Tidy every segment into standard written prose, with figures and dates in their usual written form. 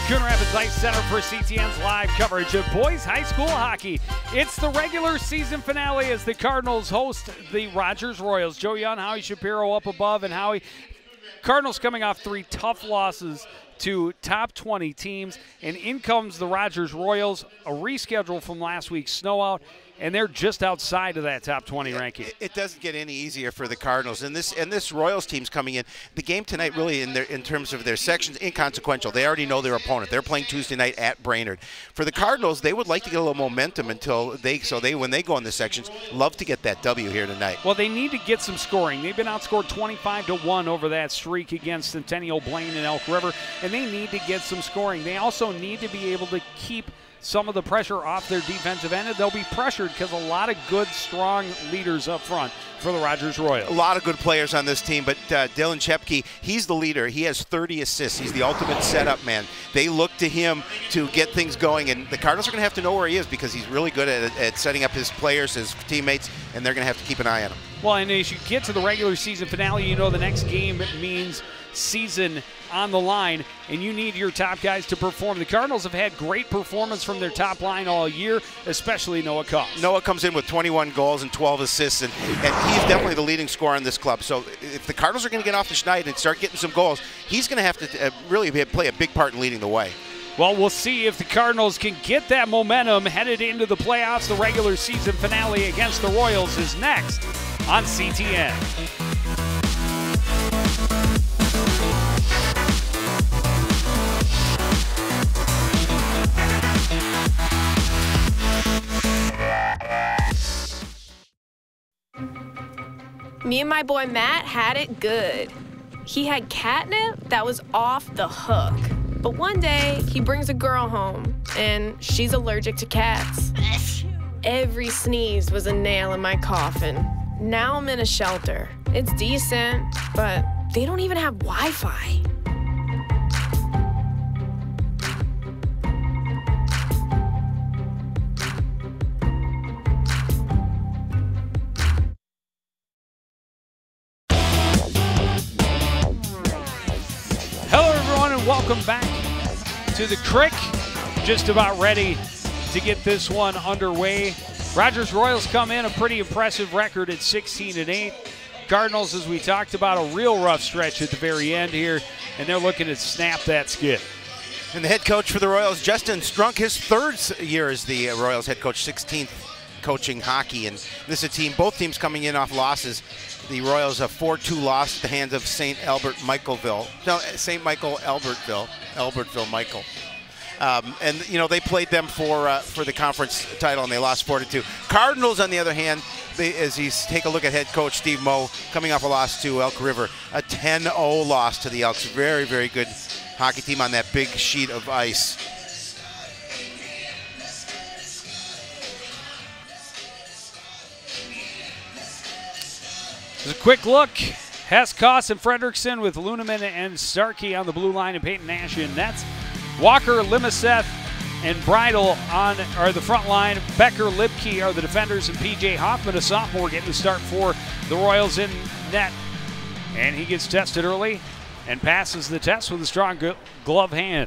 Coon Rapids Ice Center for CTN's live coverage of boys high school hockey. It's the regular season finale as the Cardinals host the Rogers Royals. Joe Young, Howie Shapiro up above, and Howie. Cardinals coming off 3 tough losses to top 20 teams, and in comes the Rogers Royals, a reschedule from last week's snow out, and they're just outside of that top 20 ranking. It doesn't get any easier for the Cardinals, and this Royals team's coming in. The game tonight, really, in terms of their sections, inconsequential. They already know their opponent. They're playing Tuesday night at Brainerd. For the Cardinals, they would like to get a little momentum until when they go in the sections, love to get that W here tonight. Well, they need to get some scoring. They've been outscored 25-1 over that streak against Centennial, Blaine, and Elk River, and they need to get some scoring. They also need to be able to keep some of the pressure off their defensive end, and they'll be pressured because a lot of good, strong leaders up front for the Rogers Royals. A lot of good players on this team, but Dylan Chepke, he's the leader. He has 30 assists. He's the ultimate setup man. They look to him to get things going, and the Cardinals are going to have to know where he is because he's really good at setting up his players, his teammates, and they're going to have to keep an eye on him. Well, and as you get to the regular season finale, you know the next game means season on the line, and you need your top guys to perform. The Cardinals have had great performance from their top line all year, especially Noah Cox. Noah comes in with 21 goals and 12 assists, and he's definitely the leading scorer on this club. So if the Cardinals are going to get off the schneid and start getting some goals, he's going to have to really play a big part in leading the way. Well, we'll see if the Cardinals can get that momentum headed into the playoffs. The regular season finale against the Royals is next on CTN. Me and my boy Matt had it good. He had catnip that was off the hook. But one day, he brings a girl home, and she's allergic to cats. Every sneeze was a nail in my coffin. Now I'm in a shelter. It's decent, but they don't even have Wi-Fi. Welcome back to the Crick. Just about ready to get this one underway. Rogers Royals come in a pretty impressive record at 16-8. Cardinals, as we talked about, a real rough stretch at the very end here, and they're looking to snap that skid. And the head coach for the Royals, Justin Strunk, his 3rd year as the Royals head coach, 16th coaching hockey, and this is a team, both teams coming in off losses. The Royals have 4-2 loss at the hands of St. Albertville, Michael. And, you know, they played them for the conference title, and they lost 4-2. Cardinals, on the other hand, as you take a look at head coach Steve Moe, coming off a loss to Elk River, a 10-0 loss to the Elks. Very, very good hockey team on that big sheet of ice. There's a quick look. Hess, Koss, and Fredrickson with Luneman and Starkey on the blue line and Peyton Nash in nets. Walker, Limaseth, and Bridle are the front line. Becker, Libke are the defenders, and P.J. Hoffman, a sophomore, getting the start for the Royals in net. And he gets tested early and passes the test with a strong glove hand.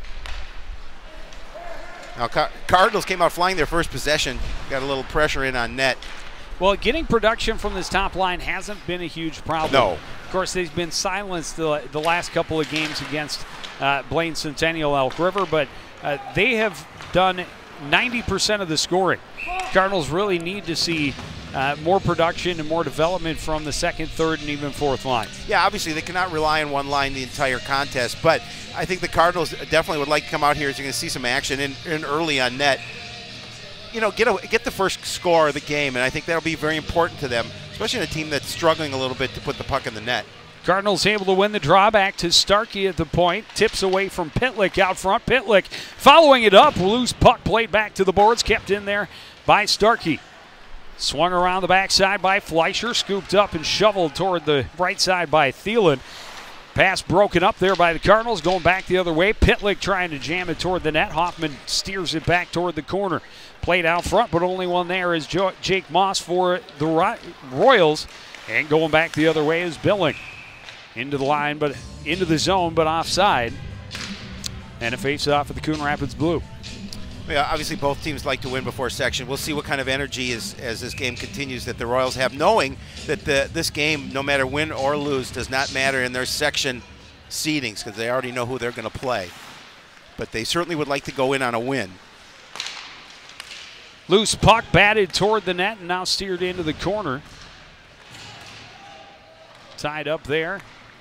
Now, Cardinals came out flying their first possession, got a little pressure in on net. Well, getting production from this top line hasn't been a huge problem. No. Of course, they've been silenced the last couple of games against Blaine, Centennial, Elk River, but they have done 90% of the scoring. Cardinals really need to see more production and more development from the 2nd, 3rd, and even 4th line. Yeah, obviously they cannot rely on one line the entire contest, but I think the Cardinals definitely would like to come out here as you're going to see some action in early on net. You know, get the first score of the game, and I think that'll be very important to them, especially in a team that's struggling a little bit to put the puck in the net. Cardinals able to win the draw, back to Starkey at the point. Tips away from Pitlick out front. Pitlick following it up. Loose puck played back to the boards, kept in there by Starkey. Swung around the backside by Fleischer, scooped up and shoveled toward the right side by Thielen. Pass broken up there by the Cardinals, going back the other way. Pitlick trying to jam it toward the net. Hoffman steers it back toward the corner. Played out front, but only one there is Jake Moss for the Royals. And going back the other way is Billing. Into the line, but into the zone, but offside. And a face-off at the Coon Rapids Blue. Yeah, obviously both teams like to win before section. We'll see what kind of energy as this game continues that the Royals have, knowing that this game, no matter win or lose, does not matter in their section seedings because they already know who they're going to play. But they certainly would like to go in on a win. Loose puck batted toward the net and now steered into the corner. Tied up there.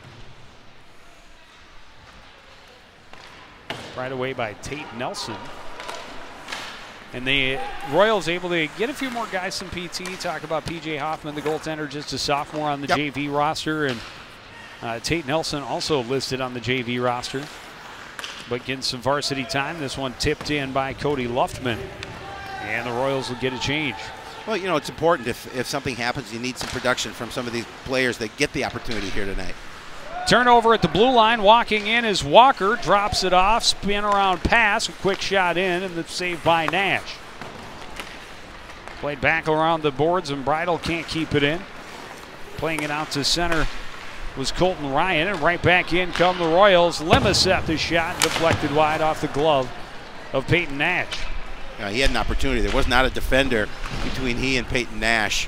Right away by Tate Nelson. And the Royals able to get a few more guys some PT. Talk about P.J. Hoffman, the goaltender, just a sophomore on the JV roster. And Tate Nelson also listed on the JV roster. But getting some varsity time. This one tipped in by Cody Luftman. And the Royals will get a change. Well, you know, it's important if something happens, you need some production from some of these players that get the opportunity here tonight. Turnover at the blue line. Walking in is Walker. Drops it off. Spin around pass. A quick shot in, and the save by Nash. Played back around the boards, and Bridle can't keep it in. Playing it out to center was Colton Ryan, and right back in come the Royals. Limaseth the shot, deflected wide off the glove of Peyton Nash. He had an opportunity. There was not a defender between he and Peyton Nash.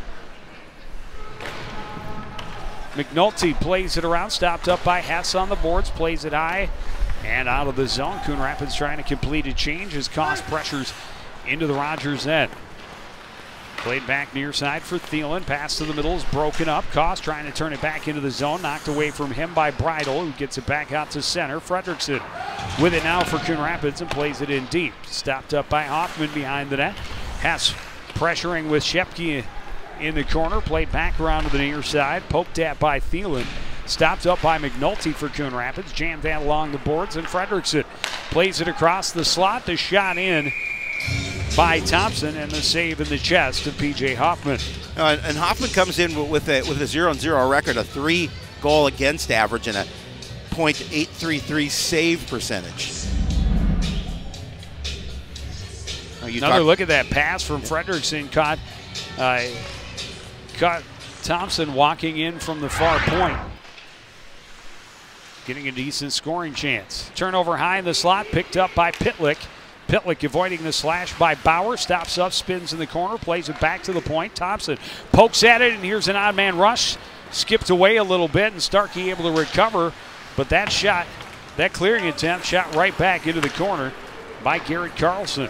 McNulty plays it around, stopped up by Hess on the boards, plays it high and out of the zone. Coon Rapids trying to complete a change as Koss pressures into the Rogers end. Played back near side for Thielen. Pass to the middle is broken up. Koss trying to turn it back into the zone. Knocked away from him by Bridle, who gets it back out to center. Fredrickson with it now for Coon Rapids and plays it in deep. Stopped up by Hoffman behind the net. Hess pressuring with Shepke in the corner, played back around to the near side, poked at by Thielen, stopped up by McNulty for Coon Rapids, jammed that along the boards, and Fredrickson plays it across the slot. The shot in by Thompson, and the save in the chest of P.J. Hoffman. And Hoffman comes in with a 0-0 record, a 3-goal against average, and a .833 save percentage. Another look at that pass from Fredrickson. Caught Thompson walking in from the far point. Getting a decent scoring chance. Turnover high in the slot, picked up by Pitlick. Pitlick avoiding the slash by Bauer. Stops up, spins in the corner, plays it back to the point. Thompson pokes at it, and here's an odd man rush. Skipped away a little bit, and Starkey able to recover. But that shot, that clearing attempt, shot right back into the corner by Garrett Carlson.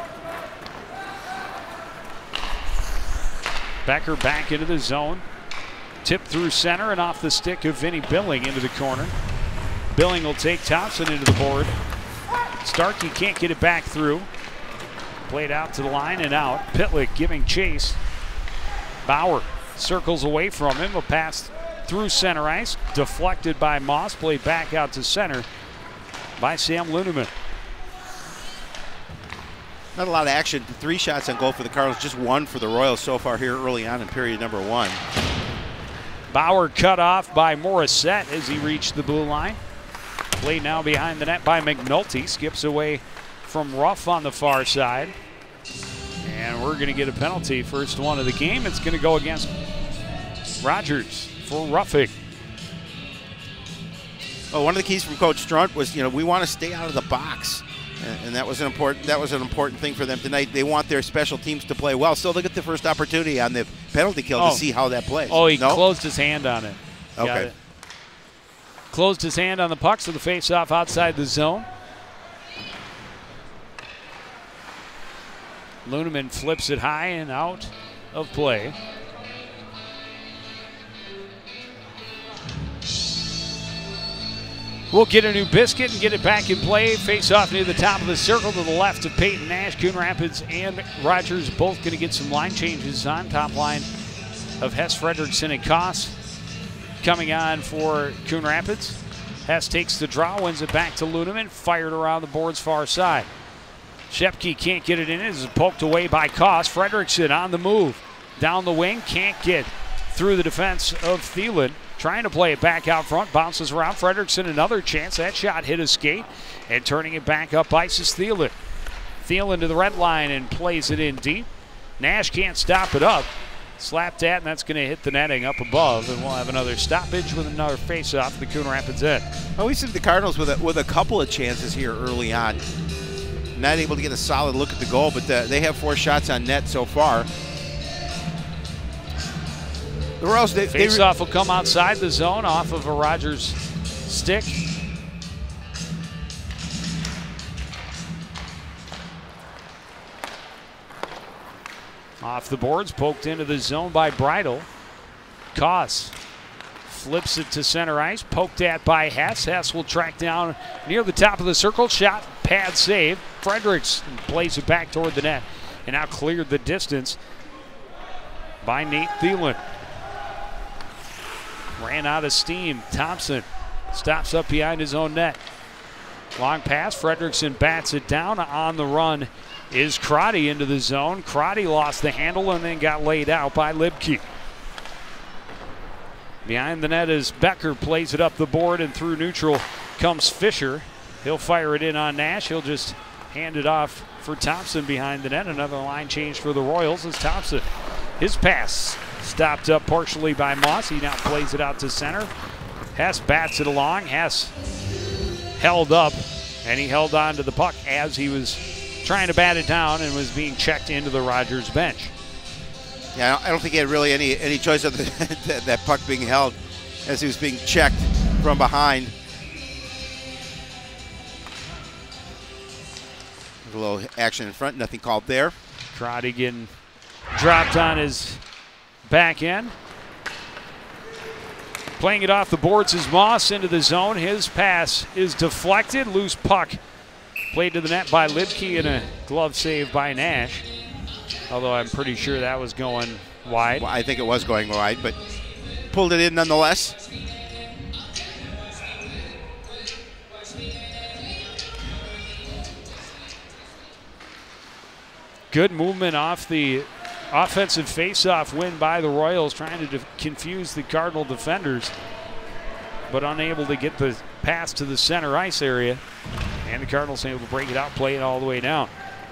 Becker back into the zone. Tipped through center and off the stick of Vinny Billing into the corner. Billing will take Thompson into the board. Starkey can't get it back through. Played out to the line and out. Pitlick giving chase. Bauer circles away from him. A pass through center ice. Deflected by Moss. Played back out to center by Sam Luneman. Not a lot of action. 3 shots on goal for the Cardinals, just 1 for the Royals so far here early on in period number 1. Bauer cut off by Morissette as he reached the blue line. Played now behind the net by McNulty. Skips away from Ruff on the far side. And we're going to get a penalty. First one of the game. It's going to go against Rogers for roughing. Well, one of the keys from Coach Strunt was, we want to stay out of the box. And that was an important thing for them tonight. They want their special teams to play well. So they'll get the first opportunity on the penalty kill to see how that plays. Oh, he closed his hand on it. Okay. Closed his hand on the puck, so the face-off outside the zone. Luneman flips it high and out of play. We'll get a new biscuit and get it back in play. Face off near the top of the circle to the left of Peyton Nash. Coon Rapids and Rogers both going to get some line changes on. Top line of Hess, Fredrickson, and Koss coming on for Coon Rapids. Hess takes the draw, wins it back to Luneman. Fired around the board's far side. Shepke can't get it in. It is poked away by Koss. Fredrickson on the move. Down the wing, can't get through the defense of Thielen. Trying to play it back out front, bounces around. Fredrickson, another chance. That shot hit a skate, and turning it back up ice is Thielen. Thielen to the red line and plays it in deep. Nash can't stop it up. slapped at, and that's going to hit the netting up above, and we'll have another stoppage with another face-off the Coon Rapids end. Well, we see the Cardinals with a couple of chances here early on. Not able to get a solid look at the goal, but they have 4 shots on net so far. The Royals, face-off will come outside the zone off of a Rogers stick. Off the boards, poked into the zone by Bridle. Koss flips it to center ice, poked at by Hess. Hess will track down near the top of the circle. Shot, pad save. Fredericks plays it back toward the net and now cleared the distance by Nate Thielen. Ran out of steam. Thompson stops up behind his own net. Long pass. Fredrickson bats it down. On the run is Crotty into the zone. Crotty lost the handle and then got laid out by Libke. Behind the net is Becker, plays it up the board, and through neutral comes Fisher. He'll fire it in on Nash. He'll just hand it off for Thompson behind the net. Another line change for the Royals as Thompson. His pass stopped up partially by Moss. He now plays it out to center. Hess bats it along. Hess held up, and he held on to the puck as he was trying to bat it down and was being checked into the Rogers bench. Yeah, I don't think he had really any choice of that puck being held as he was being checked from behind. There's a little action in front, nothing called there. Crotty getting dropped on his back end. Playing it off the boards is Moss into the zone. His pass is deflected. Loose puck played to the net by Libke and a glove save by Nash. Although I'm pretty sure that was going wide. Well, I think it was going wide, but pulled it in nonetheless. Good movement off the offensive face-off win by the Royals, trying to confuse the Cardinal defenders, but unable to get the pass to the center ice area. And the Cardinals able to break it out, play it all the way down.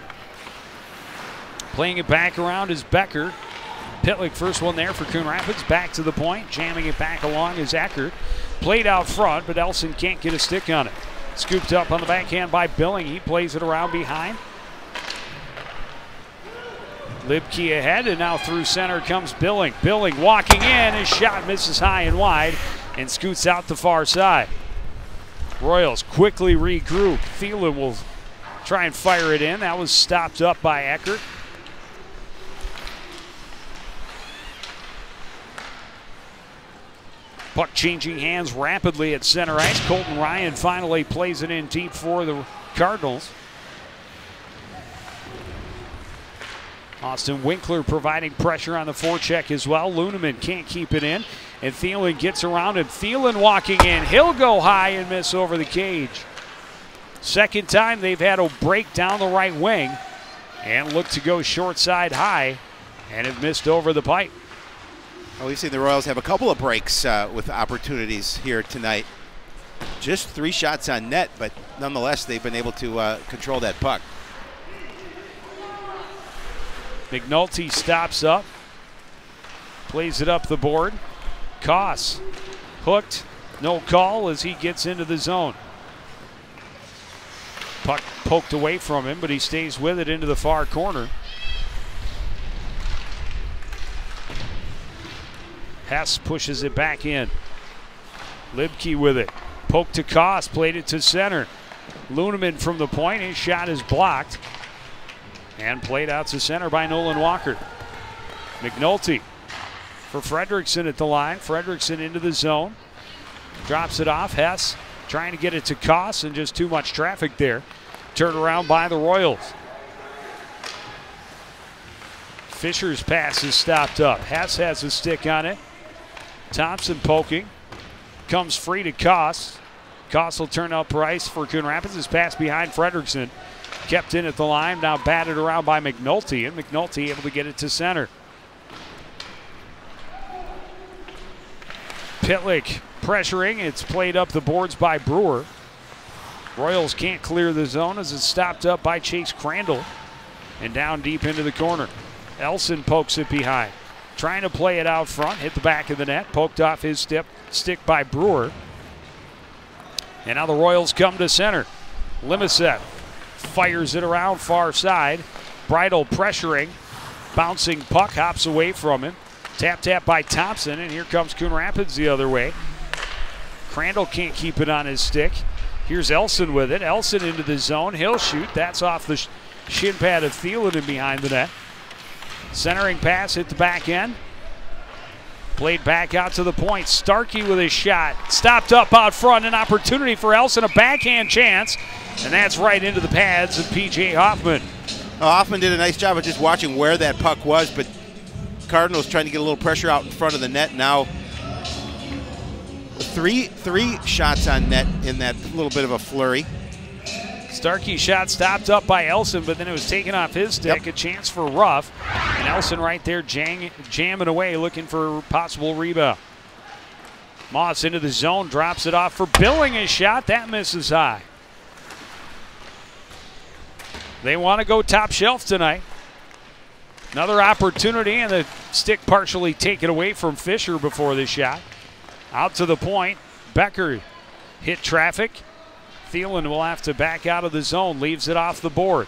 Playing it back around is Becker. Pitlick, first one there for Coon Rapids. Back to the point, jamming it back along is Eckert. Played out front, but Elson can't get a stick on it. Scooped up on the backhand by Billing. He plays it around behind. Libke ahead, and now through center comes Billing. Billing walking in, his shot misses high and wide and scoots out the far side. Royals quickly regroup. Thielen will try and fire it in. That was stopped up by Eckert. Puck changing hands rapidly at center ice. Colton Ryan finally plays it in deep for the Cardinals. Austin Winkler providing pressure on the forecheck as well. Luneman can't keep it in, and Thielen gets around him. Thielen walking in. He'll go high and miss over the cage. Second time they've had a break down the right wing and look to go short side high, and have missed over the pipe. Well, we've seen the Royals have a couple of breaks with opportunities here tonight. Just 3 shots on net, but nonetheless they've been able to control that puck. McNulty stops up, plays it up the board. Koss hooked, no call as he gets into the zone. Puck poked away from him, but he stays with it into the far corner. Hess pushes it back in. Libke with it. Poked to Koss, played it to center. Luneman from the point, his shot is blocked. And played out to center by Nolan Walker. McNulty for Fredrickson at the line. Fredrickson into the zone. Drops it off. Hess trying to get it to Koss, and just too much traffic there. Turned around by the Royals. Fisher's pass is stopped up. Hess has a stick on it. Thompson poking. Comes free to Koss. Koss will turn up Price for Coon Rapids. His pass behind Fredrickson. Kept in at the line, now batted around by McNulty, and McNulty able to get it to center. Pitlick pressuring, it's played up the boards by Brewer. Royals can't clear the zone as it's stopped up by Chase Crandall, and down deep into the corner. Elson pokes it behind. trying to play it out front, hit the back of the net, poked off his stick by Brewer. And now the Royals come to center. Limaseth fires it around far side. Bridle pressuring, bouncing puck, hops away from him. Tap by Thompson, and here comes Coon Rapids the other way. Crandall can't keep it on his stick. Here's Elson with it. Elson into the zone. He'll shoot. That's off the shin pad of Thielen and behind the net. Centering pass hit the back end. Played back out to the point. Starkey with his shot. Stopped up out front. An opportunity for Elson. A backhand chance. And that's right into the pads of P.J. Hoffman. Hoffman did a nice job of just watching where that puck was, but Cardinals trying to get a little pressure out in front of the net. Now three shots on net in that little bit of a flurry. Starkey shot stopped up by Elson, but then it was taken off his stick. Yep. A chance for Ruff. And Elson right there jamming away, looking for a possible rebound. Moss into the zone, drops it off for Billing. A shot, that misses high. They want to go top shelf tonight. Another opportunity, and the stick partially taken away from Fisher before the shot. Out to the point. Becker hit traffic. Thielen will have to back out of the zone. Leaves it off the board.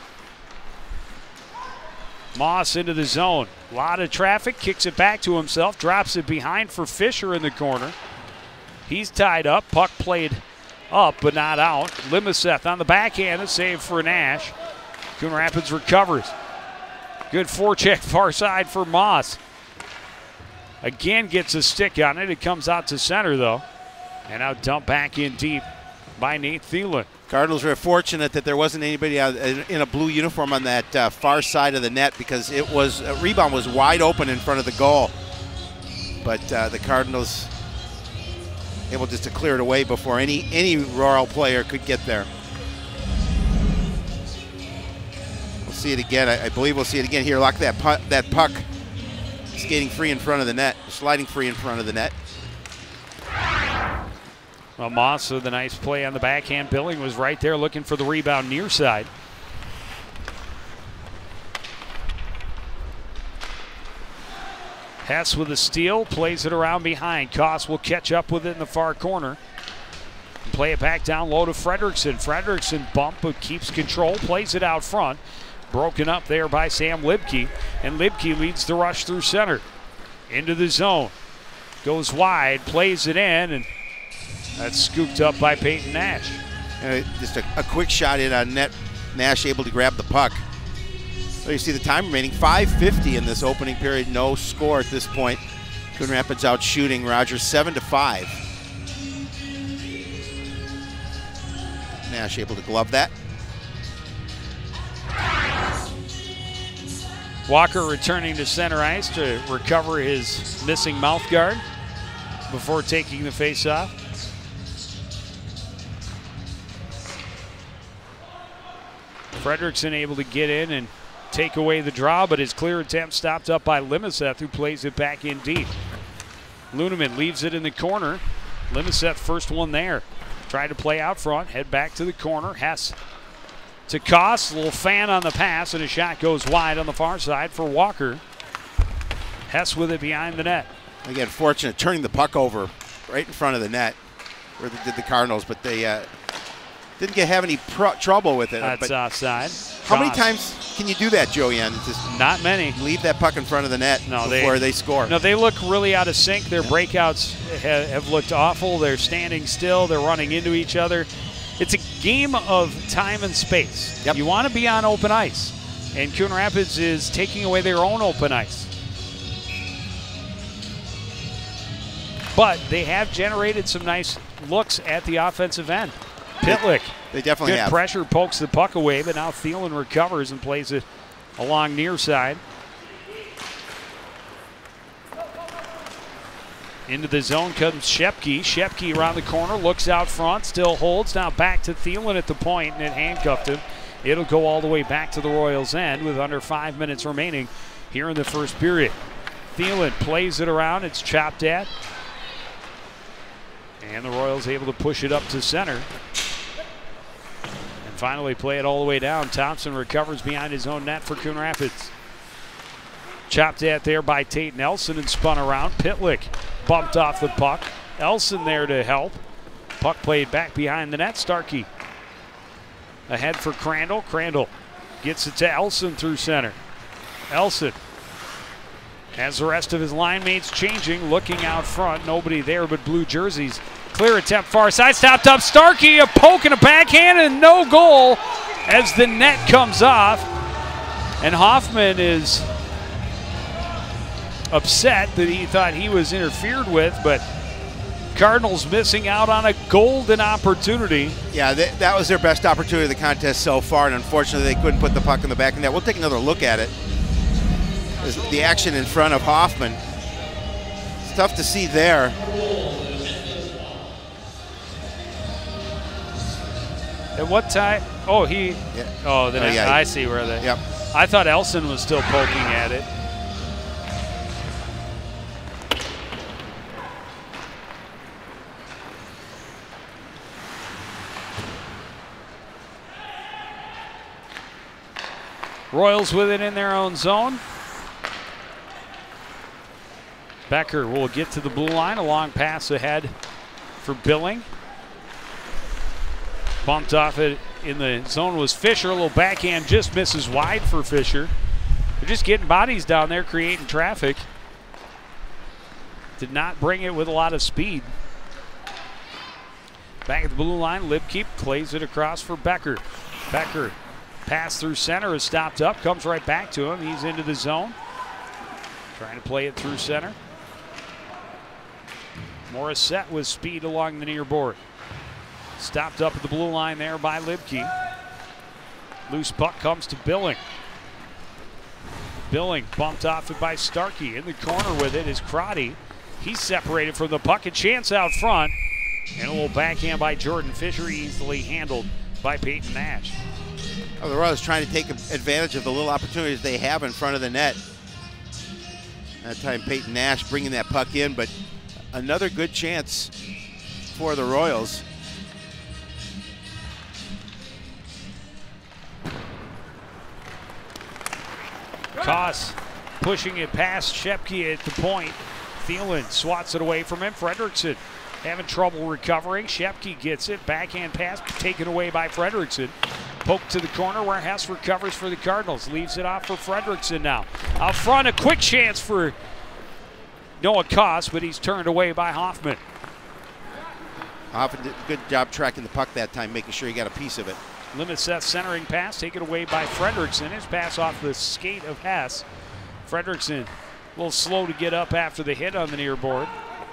Moss into the zone. A lot of traffic. Kicks it back to himself. Drops it behind for Fisher in the corner. He's tied up. Puck played up but not out. Limaseth on the backhand. A save for Nash. Coon Rapids recovers. Good forecheck far side for Moss. Again gets a stick on it. It comes out to center though. And now dumped back in deep by Nate Thielen. Cardinals were fortunate that there wasn't anybody in a blue uniform on that far side of the net, because it was a rebound was wide open in front of the goal. But the Cardinals able just to clear it away before any Royal player could get there. We'll see it again. I believe we'll see it again here. Lock that puck skating free in front of the net, sliding free in front of the net. Well, Moss with a nice play on the backhand. Billing was right there looking for the rebound near side. Hess with a steal, plays it around behind. Koss will catch up with it in the far corner. And play it back down low to Fredrickson. Fredrickson bump, but keeps control, plays it out front. Broken up there by Sam Libke, and Libke leads the rush through center. Into the zone. Goes wide, plays it in, and that's scooped up by Peyton Nash. Just a quick shot in on net. Nash able to grab the puck. So you see the time remaining, 5:50 in this opening period. No score at this point. Coon Rapids out shooting Rogers 7-5. Nash able to glove that. Walker returning to center ice to recover his missing mouth guard before taking the face-off. Fredrickson able to get in and take away the draw, but his clear attempt stopped up by Limaseth, who plays it back in deep. Luneman leaves it in the corner. Limaseth first one there. Tried to play out front, head back to the corner. Hess to Koss, a little fan on the pass, and a shot goes wide on the far side for Walker. Hess with it behind the net. Again, fortunate turning the puck over right in front of the net where they did the Cardinals, but they didn't have any trouble with it. That's offside. How many times can you do that, Joanne? Just not many. Leave that puck in front of the net before they score. No, they look really out of sync. Their breakouts have looked awful. They're standing still. They're running into each other. It's a game of time and space. Yep. You want to be on open ice, and Coon Rapids is taking away their own open ice. But they have generated some nice looks at the offensive end. Pitlick. They definitely have. Good pressure, pokes the puck away, but now Thielen recovers and plays it along near side. Into the zone comes Shepke. Shepke around the corner, looks out front, still holds. Now back to Thielen at the point, and it handcuffed him. It'll go all the way back to the Royals' end with under 5 minutes remaining here in the first period. Thielen plays it around. It's chopped at. And the Royals able to push it up to center. And finally play it all the way down. Thompson recovers behind his own net for Coon Rapids. Chopped at there by Tate Nelson and spun around. Pitlick bumped off the puck. Elson there to help. Puck played back behind the net. Starkey ahead for Crandall. Crandall gets it to Elson through center. Elson has the rest of his line mates changing, looking out front. Nobody there but blue jerseys. Clear attempt far side, stopped up. Starkey, a poke and a backhand, and no goal as the net comes off. And Hoffman is upset that he thought he was interfered with, but Cardinals missing out on a golden opportunity. Yeah, that was their best opportunity of the contest so far, and unfortunately they couldn't put the puck in the back of the net. We'll take another look at it. The action in front of Hoffman. It's tough to see there. At what time? Oh, he. Yeah. Oh, then I see where they. Yep. I thought Elson was still poking at it. Royals with it in their own zone. Becker will get to the blue line. A long pass ahead for Billing. Bumped off it in the zone was Fisher. A little backhand just misses wide for Fisher. They're just getting bodies down there, creating traffic. Did not bring it with a lot of speed. Back at the blue line, Libke plays it across for Becker. Becker pass through center is stopped up, comes right back to him. He's into the zone. Trying to play it through center. Morissette with speed along the near board. Stopped up at the blue line there by Libke. Loose puck comes to Billing. Billing bumped off it by Starkey. In the corner with it is Crotty. He's separated from the puck. A chance out front. And a little backhand by Jordan Fisher, easily handled by Peyton Nash. Oh, the Royals trying to take advantage of the little opportunities they have in front of the net. That time Peyton Nash bringing that puck in, but another good chance for the Royals. Koss pushing it past Shepke at the point. Thielen swats it away from him. Fredrickson having trouble recovering. Shepke gets it. Backhand pass taken away by Fredrickson. Poke to the corner where Hess recovers for the Cardinals. Leaves it off for Fredrickson now. Out front, a quick chance for Noah Koss, but he's turned away by Hoffman. Hoffman did a good job tracking the puck that time, making sure he got a piece of it. Limiseth centering pass taken away by Fredrickson. His pass off the skate of Hess. Fredrickson a little slow to get up after the hit on the near board.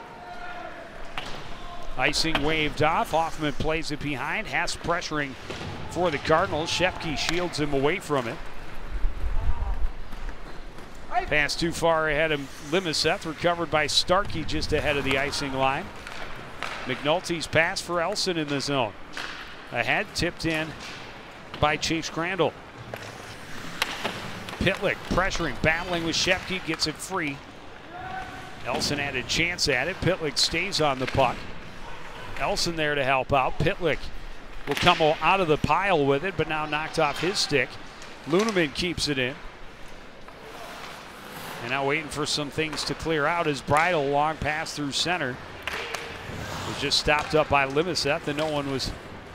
Icing waved off. Hoffman plays it behind. Hess pressuring for the Cardinals. Shepke shields him away from it. Pass too far ahead of Limiseth. Recovered by Starkey just ahead of the icing line. McNulty's pass for Elson in the zone. Ahead, tipped in by Chase Crandall. Pitlick pressuring, battling with Shepke, gets it free. Elson had a chance at it. Pitlick stays on the puck. Elson there to help out. Pitlick will come out of the pile with it, but now knocked off his stick. Luneman keeps it in. And now waiting for some things to clear out. His Bridle long pass through center was just stopped up by Limiseth, and no one was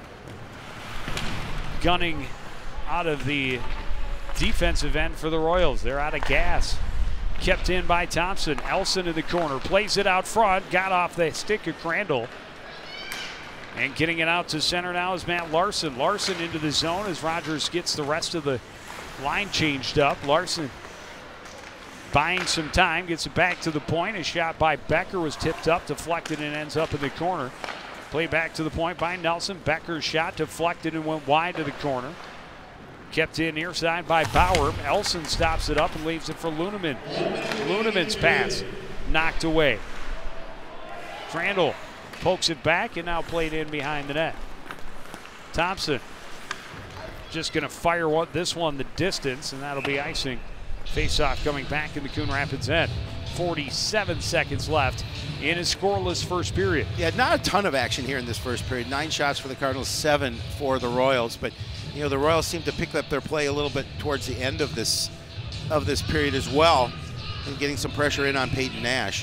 gunning out of the defensive end for the Royals. They're out of gas. Kept in by Thompson. Elson in the corner. Plays it out front. Got off the stick of Crandall. And getting it out to center now is Matt Larson. Larson into the zone as Rogers gets the rest of the line changed up. Larson buying some time. Gets it back to the point. A shot by Becker was tipped up, deflected, and ends up in the corner. Play back to the point by Nelson. Becker's shot deflected and went wide to the corner. Kept in near side by Bauer. Elson stops it up and leaves it for Luneman. Luneman's pass knocked away. Crandall pokes it back and now played in behind the net. Thompson just going to fire this one the distance, and that'll be icing. Face-off coming back in the Coon Rapids end. 47 seconds left in a scoreless first period. Yeah, not a ton of action here in this first period. 9 shots for the Cardinals, 7 for the Royals. But you know, the Royals seem to pick up their play a little bit towards the end of this period as well. and getting some pressure in on Peyton Nash.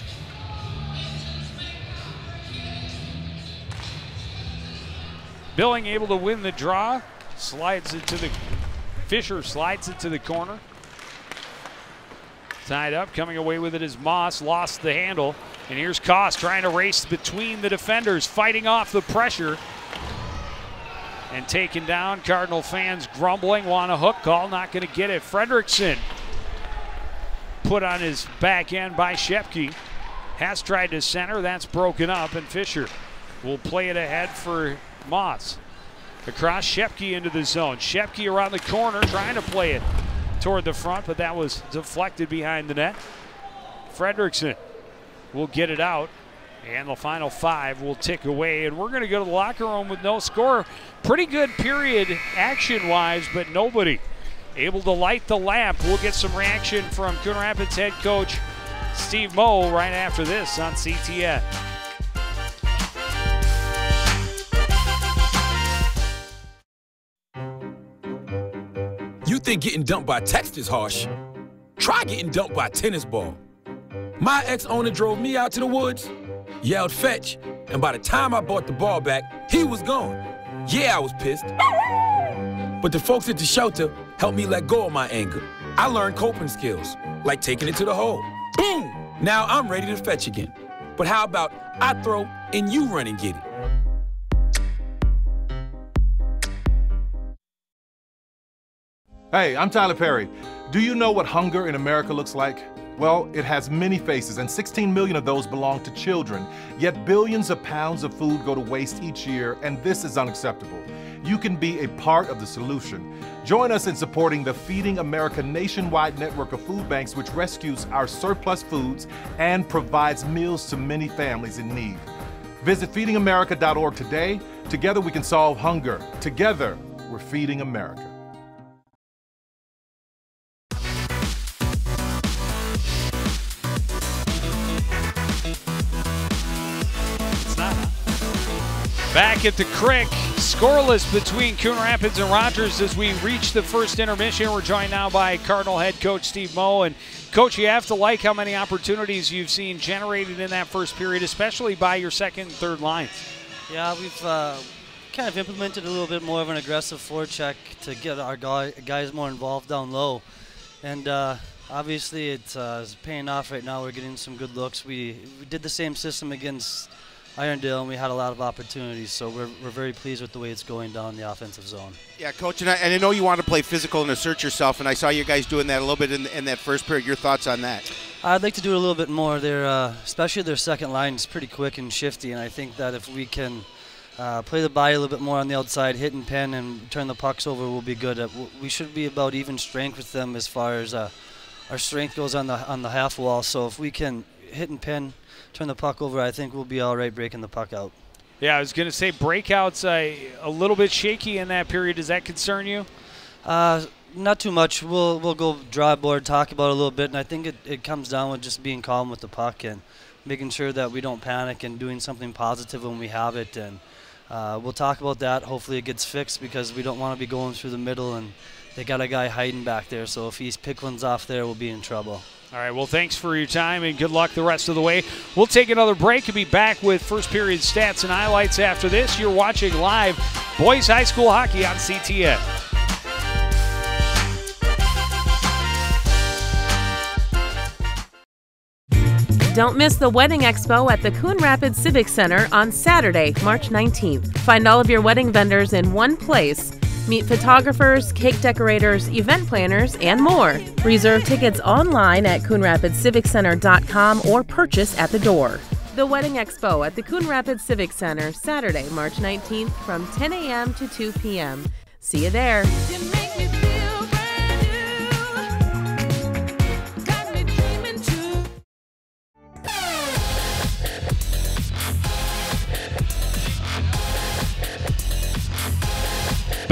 Billing able to win the draw. Fisher slides it to the corner. Tied up, coming away with it is Moss, lost the handle. And here's Koss trying to race between the defenders, fighting off the pressure. And taken down. Cardinal fans grumbling, want a hook call, not going to get it. Fredrickson put on his back end by Shepke. Has tried to center, that's broken up, and Fisher will play it ahead for Moss. Across Shepke into the zone. Shepke around the corner trying to play it toward the front, but that was deflected behind the net. Fredrickson will get it out, and the final 5 will tick away, and we're going to go to the locker room with no score. Pretty good period action-wise, but nobody able to light the lamp. We'll get some reaction from Coon Rapids head coach Steve Moe right after this on CTN. You think getting dumped by text is harsh? Try getting dumped by a tennis ball. My ex-owner drove me out to the woods, yelled fetch, and by the time I bought the ball back, he was gone. Yeah, I was pissed. But the folks at the shelter helped me let go of my anger. I learned coping skills, like taking it to the hole. Boom! Now I'm ready to fetch again. But how about I throw and you run and get it? Hey, I'm Tyler Perry. Do you know what hunger in America looks like? Well, it has many faces, and 16 million of those belong to children. Yet billions of pounds of food go to waste each year, and this is unacceptable. You can be a part of the solution. Join us in supporting the Feeding America nationwide network of food banks, which rescues our surplus foods and provides meals to many families in need. Visit feedingamerica.org today. Together we can solve hunger. Together, we're feeding America. Back at the Crick, scoreless between Coon Rapids and Rogers as we reach the first intermission. We're joined now by Cardinal head coach Steve Moe. And Coach, you have to like how many opportunities you've seen generated in that first period, especially by your second and third lines. Yeah, we've kind of implemented a little bit more of an aggressive forecheck to get our guys more involved down low. And obviously it's paying off right now. We're getting some good looks. We did the same system against Irondale, and we had a lot of opportunities, so we're very pleased with the way it's going down the offensive zone. Yeah, Coach, and I know you want to play physical and assert yourself, and I saw you guys doing that a little bit in that first period. Your thoughts on that? I'd like to do it a little bit more. Especially their second line is pretty quick and shifty, and I think that if we can play the body a little bit more on the outside, hit and pin, and turn the pucks over, we'll be good. We should be about even strength with them as far as our strength goes on the half wall, so if we can hit and pin, turn the puck over, I think we'll be all right breaking the puck out. Yeah, I was going to say breakouts a little bit shaky in that period. Does that concern you? Not too much. We'll go draw board, talk about it a little bit, and I think it comes down with just being calm with the puck and making sure that we don't panic and doing something positive when we have it. And we'll talk about that. Hopefully it gets fixed because we don't want to be going through the middle, and they got a guy hiding back there. So if he's pick ones off there, we'll be in trouble. All right, well, thanks for your time and good luck the rest of the way. We'll take another break and be back with first period stats and highlights after this. You're watching live Boys High School Hockey on CTN. Don't miss the Wedding Expo at the Coon Rapids Civic Center on Saturday, March 19th. Find all of your wedding vendors in one place. Meet photographers, cake decorators, event planners, and more. Reserve tickets online at CoonRapidsCivicCenter.com or purchase at the door. The Wedding Expo at the Coon Rapids Civic Center, Saturday, March 19th from 10 a.m. to 2 p.m. See you there.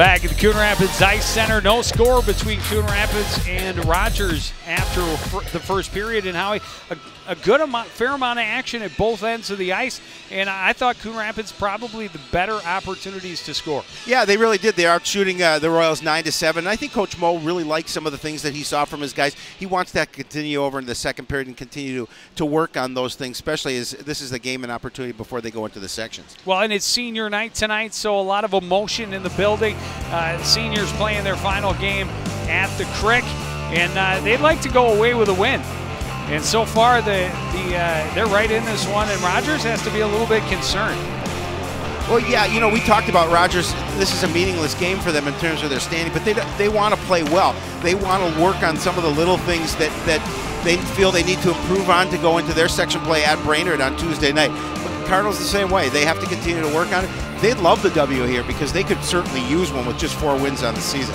Back at the Coon Rapids Ice Center, no score between Coon Rapids and Rogers after the first period. And Howie, a fair amount of action at both ends of the ice. And I thought Coon Rapids probably the better opportunities to score. Yeah, they really did. They are shooting the Royals 9-7. And I think Coach Mo really likes some of the things that he saw from his guys. He wants that to continue over in the second period and continue to work on those things, especially as this is the game and opportunity before they go into the sections. Well, and it's senior night tonight, so a lot of emotion in the building. Seniors playing their final game at the Crick, and they'd like to go away with a win. And so far, they're right in this one, and Rogers has to be a little bit concerned. Well, yeah, you know, we talked about Rogers. This is a meaningless game for them in terms of their standing, but they want to play well. They want to work on some of the little things that they feel they need to improve on to go into their section play at Brainerd on Tuesday night. But Cardinals the same way. They have to continue to work on it. They'd love the W here because they could certainly use one with just 4 wins on the season.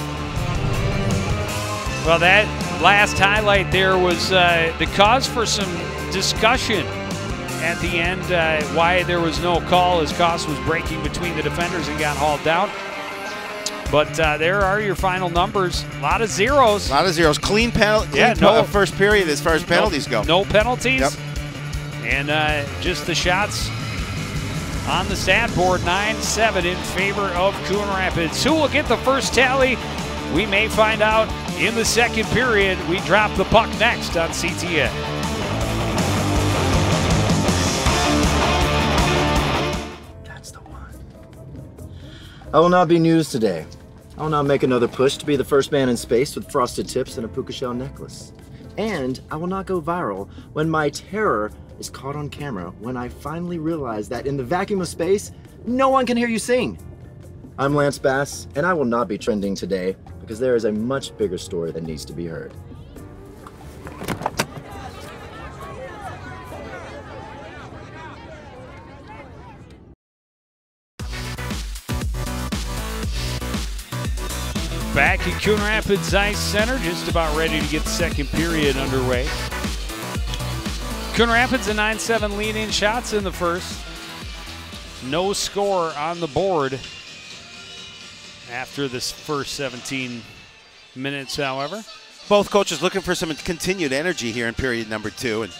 Well, that last highlight there was the cause for some discussion at the end, why there was no call as Koss was breaking between the defenders and got hauled down. But there are your final numbers. A lot of zeros. A lot of zeros. Clean penalty. Yeah, no first period as far as penalties go. No penalties. Yep. And just the shots on the stat board, 9-7 in favor of Coon Rapids. Who will get the first tally? We may find out in the second period. We drop the puck next on CTN. That's the one. I will not be news today. I will not make another push to be the first man in space with frosted tips and a puka shell necklace. And I will not go viral when my terror is caught on camera when I finally realize that in the vacuum of space, no one can hear you sing. I'm Lance Bass, and I will not be trending today because there is a much bigger story that needs to be heard. Back at Coon Rapids Ice Center, just about ready to get the second period underway. Coon Rapids a 9-7 lead in shots in the first. No score on the board after this first 17 minutes, however. Both coaches looking for some continued energy here in period number 2. And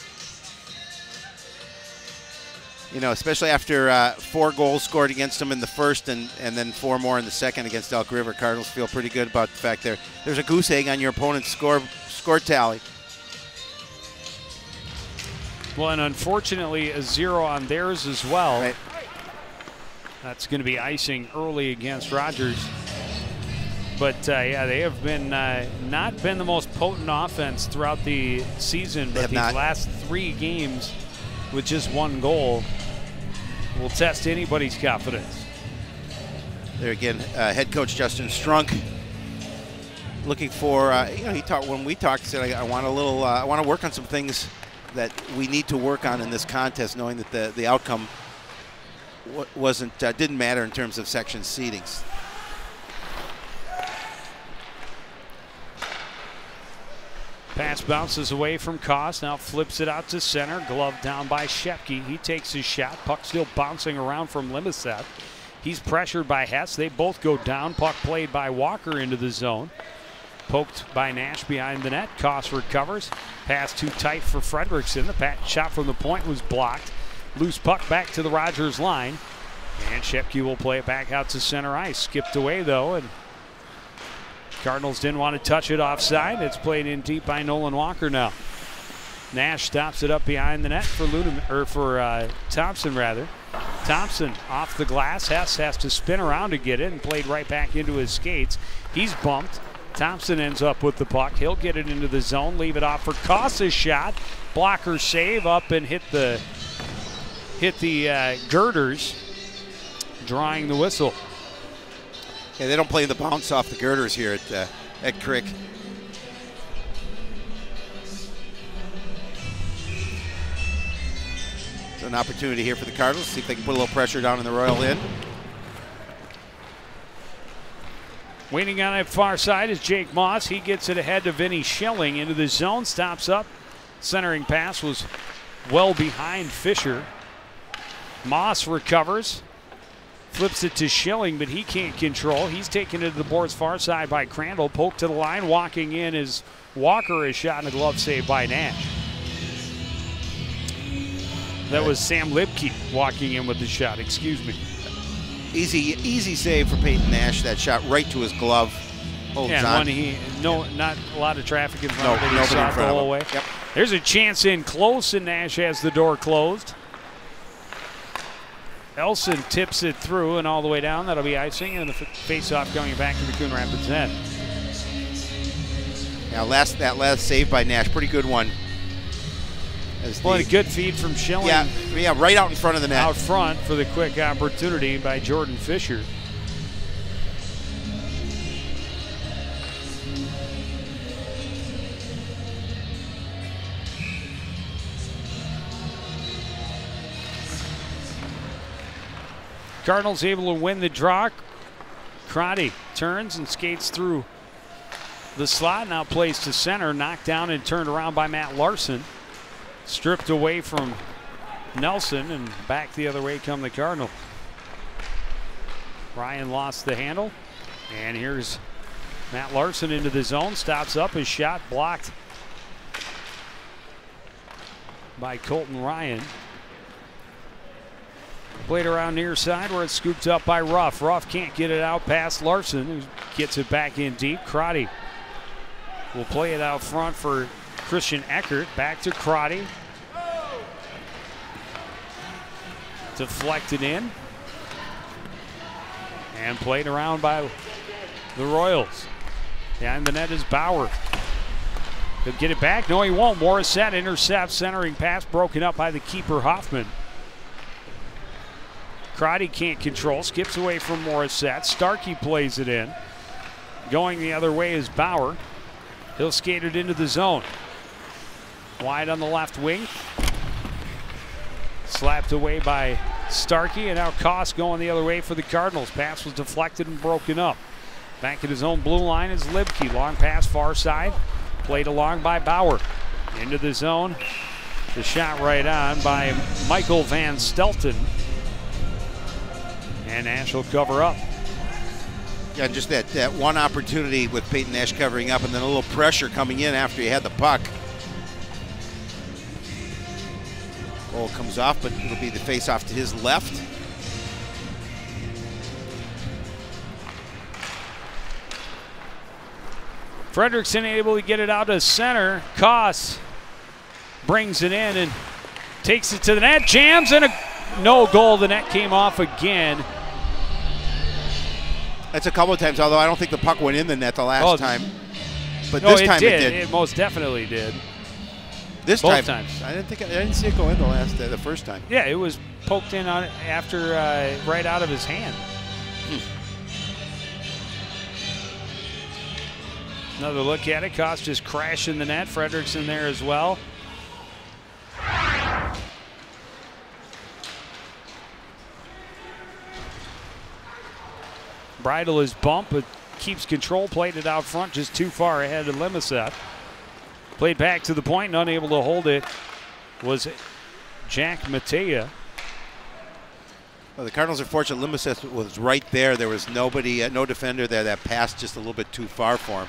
you know, especially after 4 goals scored against them in the first and then 4 more in the second against Elk River, Cardinals feel pretty good about the fact there's a goose egg on your opponent's score tally. Well, and unfortunately, a 0 on theirs as well. Right. That's going to be icing early against Rogers. But, yeah, they have been not been the most potent offense throughout the season, but these last 3 games with just 1 goal will test anybody's confidence. There again, head coach Justin Strunk looking for, you know, when we talked, he said, I want to work on some things that we need to work on in this contest, knowing that the outcome didn't matter in terms of section seedings. Pass bounces away from Koss, now flips it out to center. Glove down by Shepke. He takes his shot. Puck still bouncing around from Limaseth. He's pressured by Hess. They both go down. Puck played by Walker into the zone. Poked by Nash behind the net. Koss recovers. Pass too tight for Fredrickson. The shot from the point was blocked. Loose puck back to the Rogers line. And Shepke will play it back out to center ice. Skipped away though, and Cardinals didn't want to touch it offside. It's played in deep by Nolan Walker now. Nash stops it up behind the net for Thompson rather. Thompson off the glass. Hess has to spin around to get it and played right back into his skates. He's bumped. Thompson ends up with the puck. He'll get it into the zone, leave it off for Koss's shot. Blocker save up and hit the girders, drawing the whistle. Yeah, they don't play the bounce off the girders here at Crick. It's an opportunity here for the Cardinals. See if they can put a little pressure down in the Royal end. Waiting on that far side is Jake Moss. He gets it ahead to Vinny Schilling into the zone. Stops up. Centering pass was well behind Fisher. Moss recovers. Flips it to Schilling, but he can't control. He's taken it to the board's far side by Crandall. Poke to the line. Walking in is Walker. Is shot and a glove save by Nash. That was Sam Lipke walking in with the shot. Excuse me. Easy save for Peyton Nash. That shot right to his glove. Holds on. Not a lot of traffic in front of him. He nobody saw in it front the of whole him. way. Yep. There's a chance in close, and Nash has the door closed. Elson tips it through and all the way down. That'll be icing, and the face-off going back to the Coon Rapids end. Now, that last save by Nash, pretty good one. A good feed from Schilling. Yeah, right out in front of the net. Out front for the quick opportunity by Jordan Fisher. Cardinals able to win the draw. Crotty turns and skates through the slot. Now plays to center. Knocked down and turned around by Matt Larson. Stripped away from Nelson, and back the other way come the Cardinals. Ryan lost the handle. And here's Matt Larson into the zone. Stops up. His shot blocked by Colton Ryan. Played around near side where it's scooped up by Ruff. Ruff can't get it out past Larson, who gets it back in deep. Crotty will play it out front for Christian Eckert. Back to Crotty. Deflected in. And played around by the Royals. Behind the net is Bauer. He'll get it back. No, he won't. Morissette intercepts. Centering pass broken up by the keeper, Hoffman. Crotty can't control. Skips away from Morissette. Starkey plays it in. Going the other way is Bauer. He'll skate it into the zone. Wide on the left wing. Slapped away by Starkey, and now Koss going the other way for the Cardinals. Pass was deflected and broken up. Back at his own blue line is Libke. Long pass far side. Played along by Bauer. Into the zone. The shot right on by Michael Van Stelten. And Nash will cover up. Yeah, just that one opportunity with Peyton Nash covering up, and then a little pressure coming in after he had the puck. Goal comes off, but it'll be the face-off to his left. Fredrickson able to get it out to center. Koss brings it in and takes it to the net. Jams, and no goal. The net came off again. That's a couple of times, although I don't think the puck went in the net the last time. But this time it did. It most definitely did. This Both time, times. I didn't see it go in the first time. Yeah, it was poked in on after right out of his hand. Another look at it. Koss just crashing the net. Fredrickson there as well. Bridle is bumped, but keeps control. Played it out front, just too far ahead of Limasette. Played back to the point, and unable to hold it was Jack Matea. Well, the Cardinals are fortunate. Limasette was right there. There was nobody, no defender there. That passed just a little bit too far for him.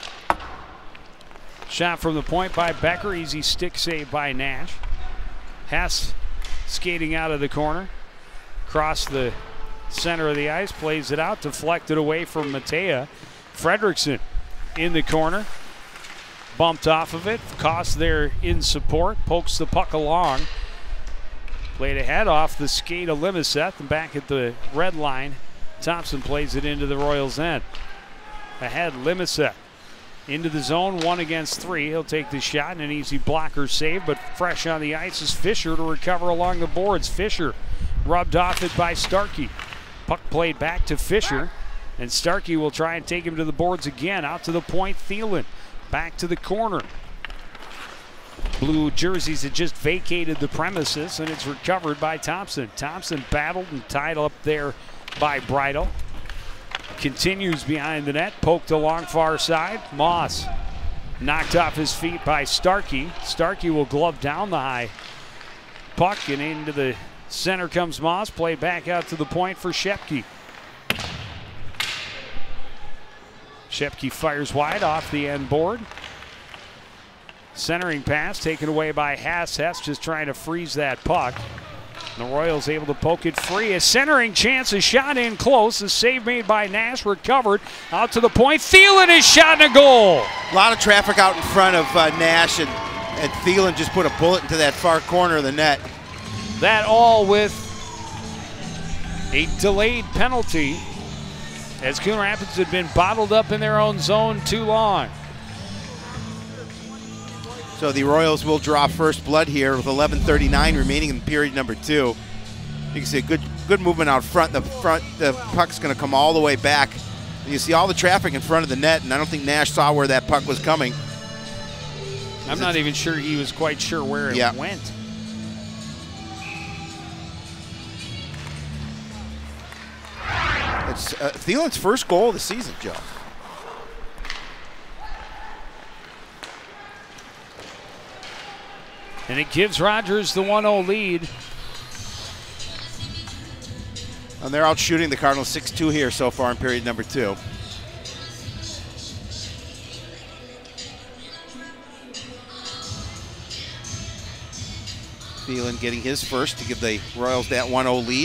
Shot from the point by Becker. Easy stick save by Nash. Hess skating out of the corner. Across the center of the ice. Plays it out. Deflected away from Matea. Fredrickson in the corner. Bumped off of it. Koss there in support. Pokes the puck along. Played ahead off the skate of Limasette. And back at the red line, Thompson plays it into the Royals' end. Ahead, Limasette. Into the zone, 1 against 3. He'll take the shot and an easy blocker save, but fresh on the ice is Fisher to recover along the boards. Fisher rubbed off it by Starkey. Puck played back to Fisher, and Starkey will try and take him to the boards again. Out to the point, Thielen. Back to the corner. Blue jerseys had just vacated the premises, and it's recovered by Thompson. Thompson battled and tied up there by Bridle. Continues behind the net, poked along far side. Moss knocked off his feet by Starkey. Starkey will glove down the high puck and into the Center comes Moss, played back out to the point for Shepke. Shepke fires wide off the end board. Centering pass taken away by Hess. Hess just trying to freeze that puck. The Royals able to poke it free. A centering chance, a shot in close. A save made by Nash, recovered out to the point. Thielen is shot in a goal. A lot of traffic out in front of Nash, and Thielen just put a bullet into that far corner of the net. That all with a delayed penalty, as Coon Rapids had been bottled up in their own zone too long. So the Royals will draw first blood here with 11:39 remaining in period number 2. You can see a good movement out front. The puck's going to come all the way back. And you see all the traffic in front of the net, and I don't think Nash saw where that puck was coming. I'm not even sure he was quite sure where it went. It's Thielen's first goal of the season, Joe. And it gives Rogers the 1-0 lead. And they're out shooting the Cardinals 6-2 here so far in period number 2. Thielen getting his first to give the Royals that 1-0 lead.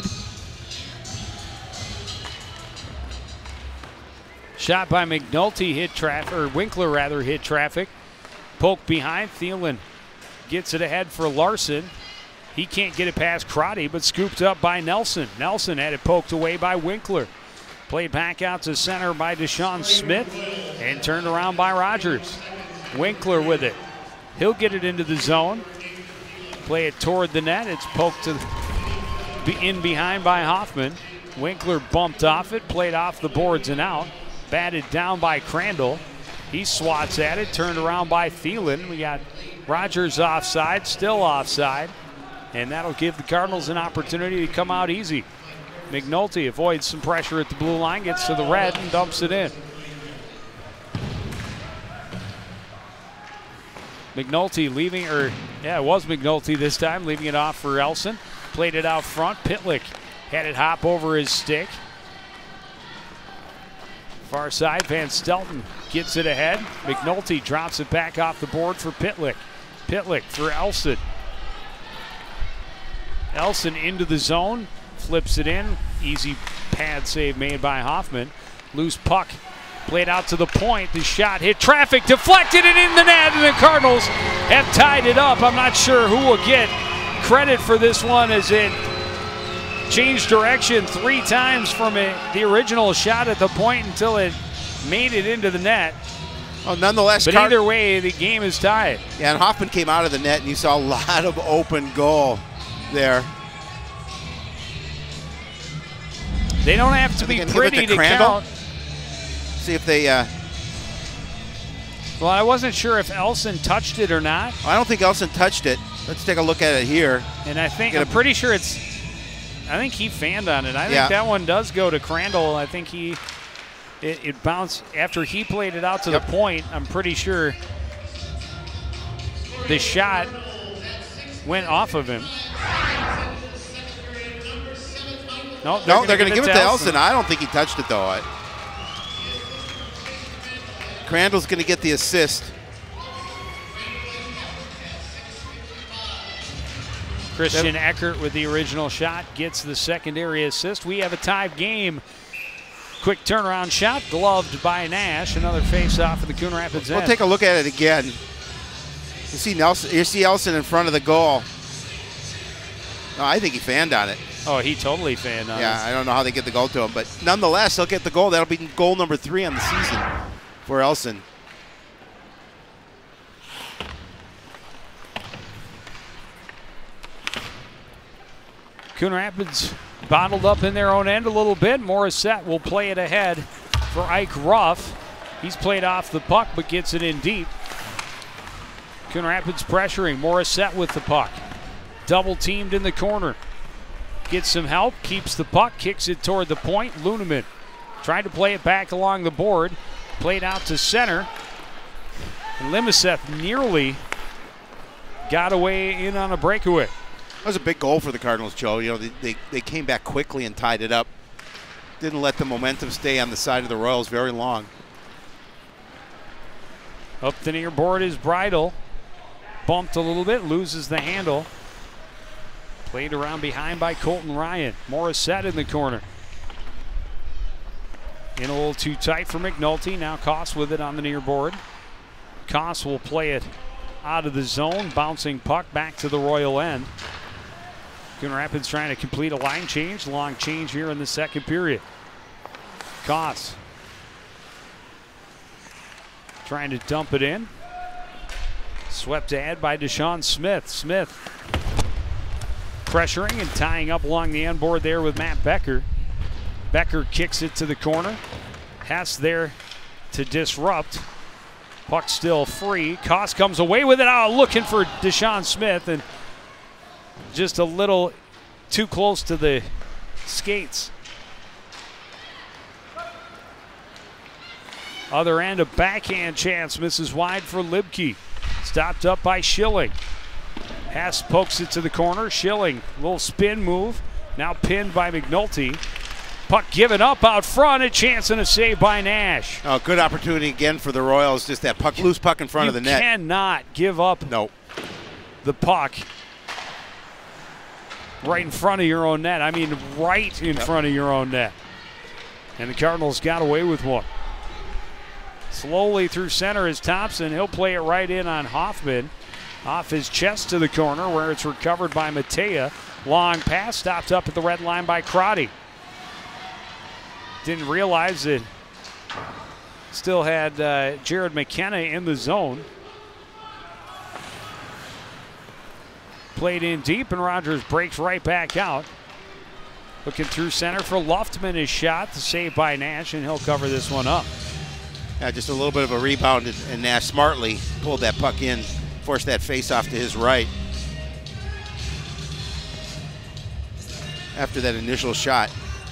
Shot by McNulty hit traffic, or Winkler rather hit traffic. Poke behind. Thielen gets it ahead for Larson. He can't get it past Crotty, but scooped up by Nelson. Nelson had it poked away by Winkler. Played back out to center by Deshaun Smith and turned around by Rogers. Winkler with it. He'll get it into the zone. Play it toward the net. It's poked to in behind by Hoffman. Winkler bumped off it, played off the boards and out. Batted down by Crandall. He swats at it, turned around by Thielen. We got Rogers offside, still offside. And that'll give the Cardinals an opportunity to come out easy. McNulty avoids some pressure at the blue line, gets to the red and dumps it in. McNulty leaving, it was McNulty this time, leaving it off for Elson. Played it out front. Pitlick had it hop over his stick. Far side, Van Stelten gets it ahead. McNulty drops it back off the board for Pitlick. Pitlick for Elson. Elson into the zone, flips it in. Easy pad save made by Hoffman. Loose puck played out to the point. The shot hit traffic, deflected and in the net, and the Cardinals have tied it up. I'm not sure who will get credit for this one, as it changed direction 3 times from the original shot at the point until it made it into the net. Oh, nonetheless, but either way, the game is tied. Yeah, and Hoffman came out of the net, and you saw a lot of open goal there. They don't have to be pretty to count. See if they... Well, I wasn't sure if Elson touched it or not. I don't think Elson touched it. Let's take a look at it here. And I'm pretty sure I think he fanned on it. I think that one does go to Crandall. I think it bounced after he played it out to the point. I'm pretty sure the shot went off of him. No, they're going to give it to Elson. I don't think he touched it, though. Crandall's going to get the assist. Christian Eckert with the original shot gets the secondary assist. We have a tied game. Quick turnaround shot, gloved by Nash. Another face-off of the Coon Rapids end. We'll take a look at it again. You see Elson in front of the goal. No, I think he fanned on it. Oh, he totally fanned on it. Yeah, I don't know how they get the goal to him, but nonetheless, he'll get the goal. That'll be goal number 3 on the season for Elson. Coon Rapids bottled up in their own end a little bit. Morissette will play it ahead for Ike Ruff. He's played off the puck but gets it in deep. Coon Rapids pressuring. Morissette with the puck. Double teamed in the corner. Gets some help, keeps the puck, kicks it toward the point. Luneman tried to play it back along the board. Played out to center. And Limaseth nearly got away in on a breakaway. That was a big goal for the Cardinals, Joe. You know, they came back quickly and tied it up. Didn't let the momentum stay on the side of the Royals very long. Up the near board is Bridle. Bumped a little bit, loses the handle. Played around behind by Colton Ryan. Morissette in the corner. In a little too tight for McNulty. Now Koss with it on the near board. Koss will play it out of the zone. Bouncing puck back to the Royal end. Coon Rapids trying to complete a line change. Long change here in the second period. Koss trying to dump it in. Swept ahead by Deshaun Smith. Smith pressuring and tying up along the end board there with Matt Becker. Becker kicks it to the corner. Hess there to disrupt. Puck still free. Koss comes away with it. Looking for Deshaun Smith, and just a little too close to the skates. Other end, a backhand chance, misses wide for Libke. Stopped up by Schilling. Hess pokes it to the corner. Schilling, little spin move. Now pinned by McNulty. Puck given up out front. A chance and a save by Nash. Oh, good opportunity again for the Royals. Just that puck, loose puck in front of the net. You cannot give up the puck right in front of your own net. I mean, right in front of your own net. And the Cardinals got away with one. Slowly through center is Thompson. He'll play it right in on Hoffman. Off his chest to the corner where it's recovered by Matea. Long pass stopped up at the red line by Crotty. Didn't realize that still had Jared McKenna in the zone. Played in deep, and Rogers breaks right back out. Looking through center for Luftman. His shot, the save by Nash, and he'll cover this one up. Yeah, just a little bit of a rebound, and Nash smartly pulled that puck in, forced that face-off to his right. After that initial shot.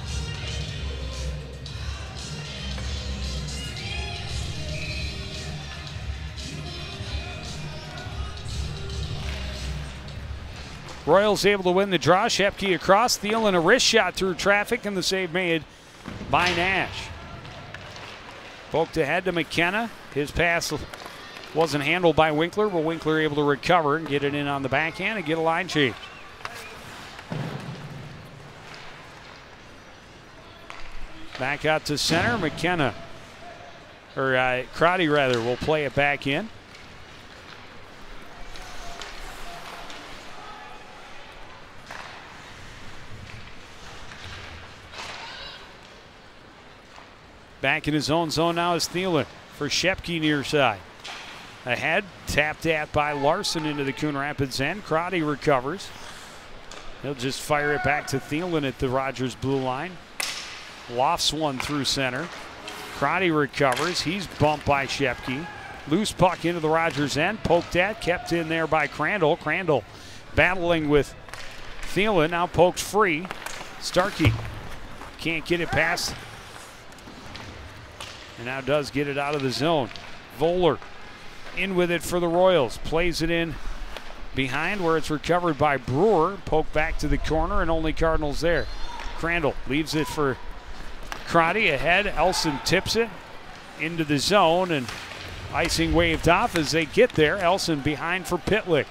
Royals able to win the draw. Shepke across, Thielen a wrist shot through traffic, and the save made by Nash. Poked ahead to McKenna. His pass wasn't handled by Winkler, but Winkler able to recover and get it in on the backhand and get a line change. Back out to center. McKenna, or Crotty rather, will play it back in. Back in his own zone now is Thielen for Shepke near side. Ahead, tapped at by Larson into the Coon Rapids end. Crotty recovers. He'll just fire it back to Thielen at the Rogers blue line. Lofts one through center. Crotty recovers. He's bumped by Shepke. Loose puck into the Rogers end. Poked at, kept in there by Crandall. Crandall battling with Thielen. Now poked free. Starkey can't get it past. And now does get it out of the zone. Voller in with it for the Royals. Plays it in behind where it's recovered by Brewer. Poke back to the corner and only Cardinals there. Crandall leaves it for Crotty ahead. Elson tips it into the zone and icing waved off as they get there. Elson behind for Pitlick.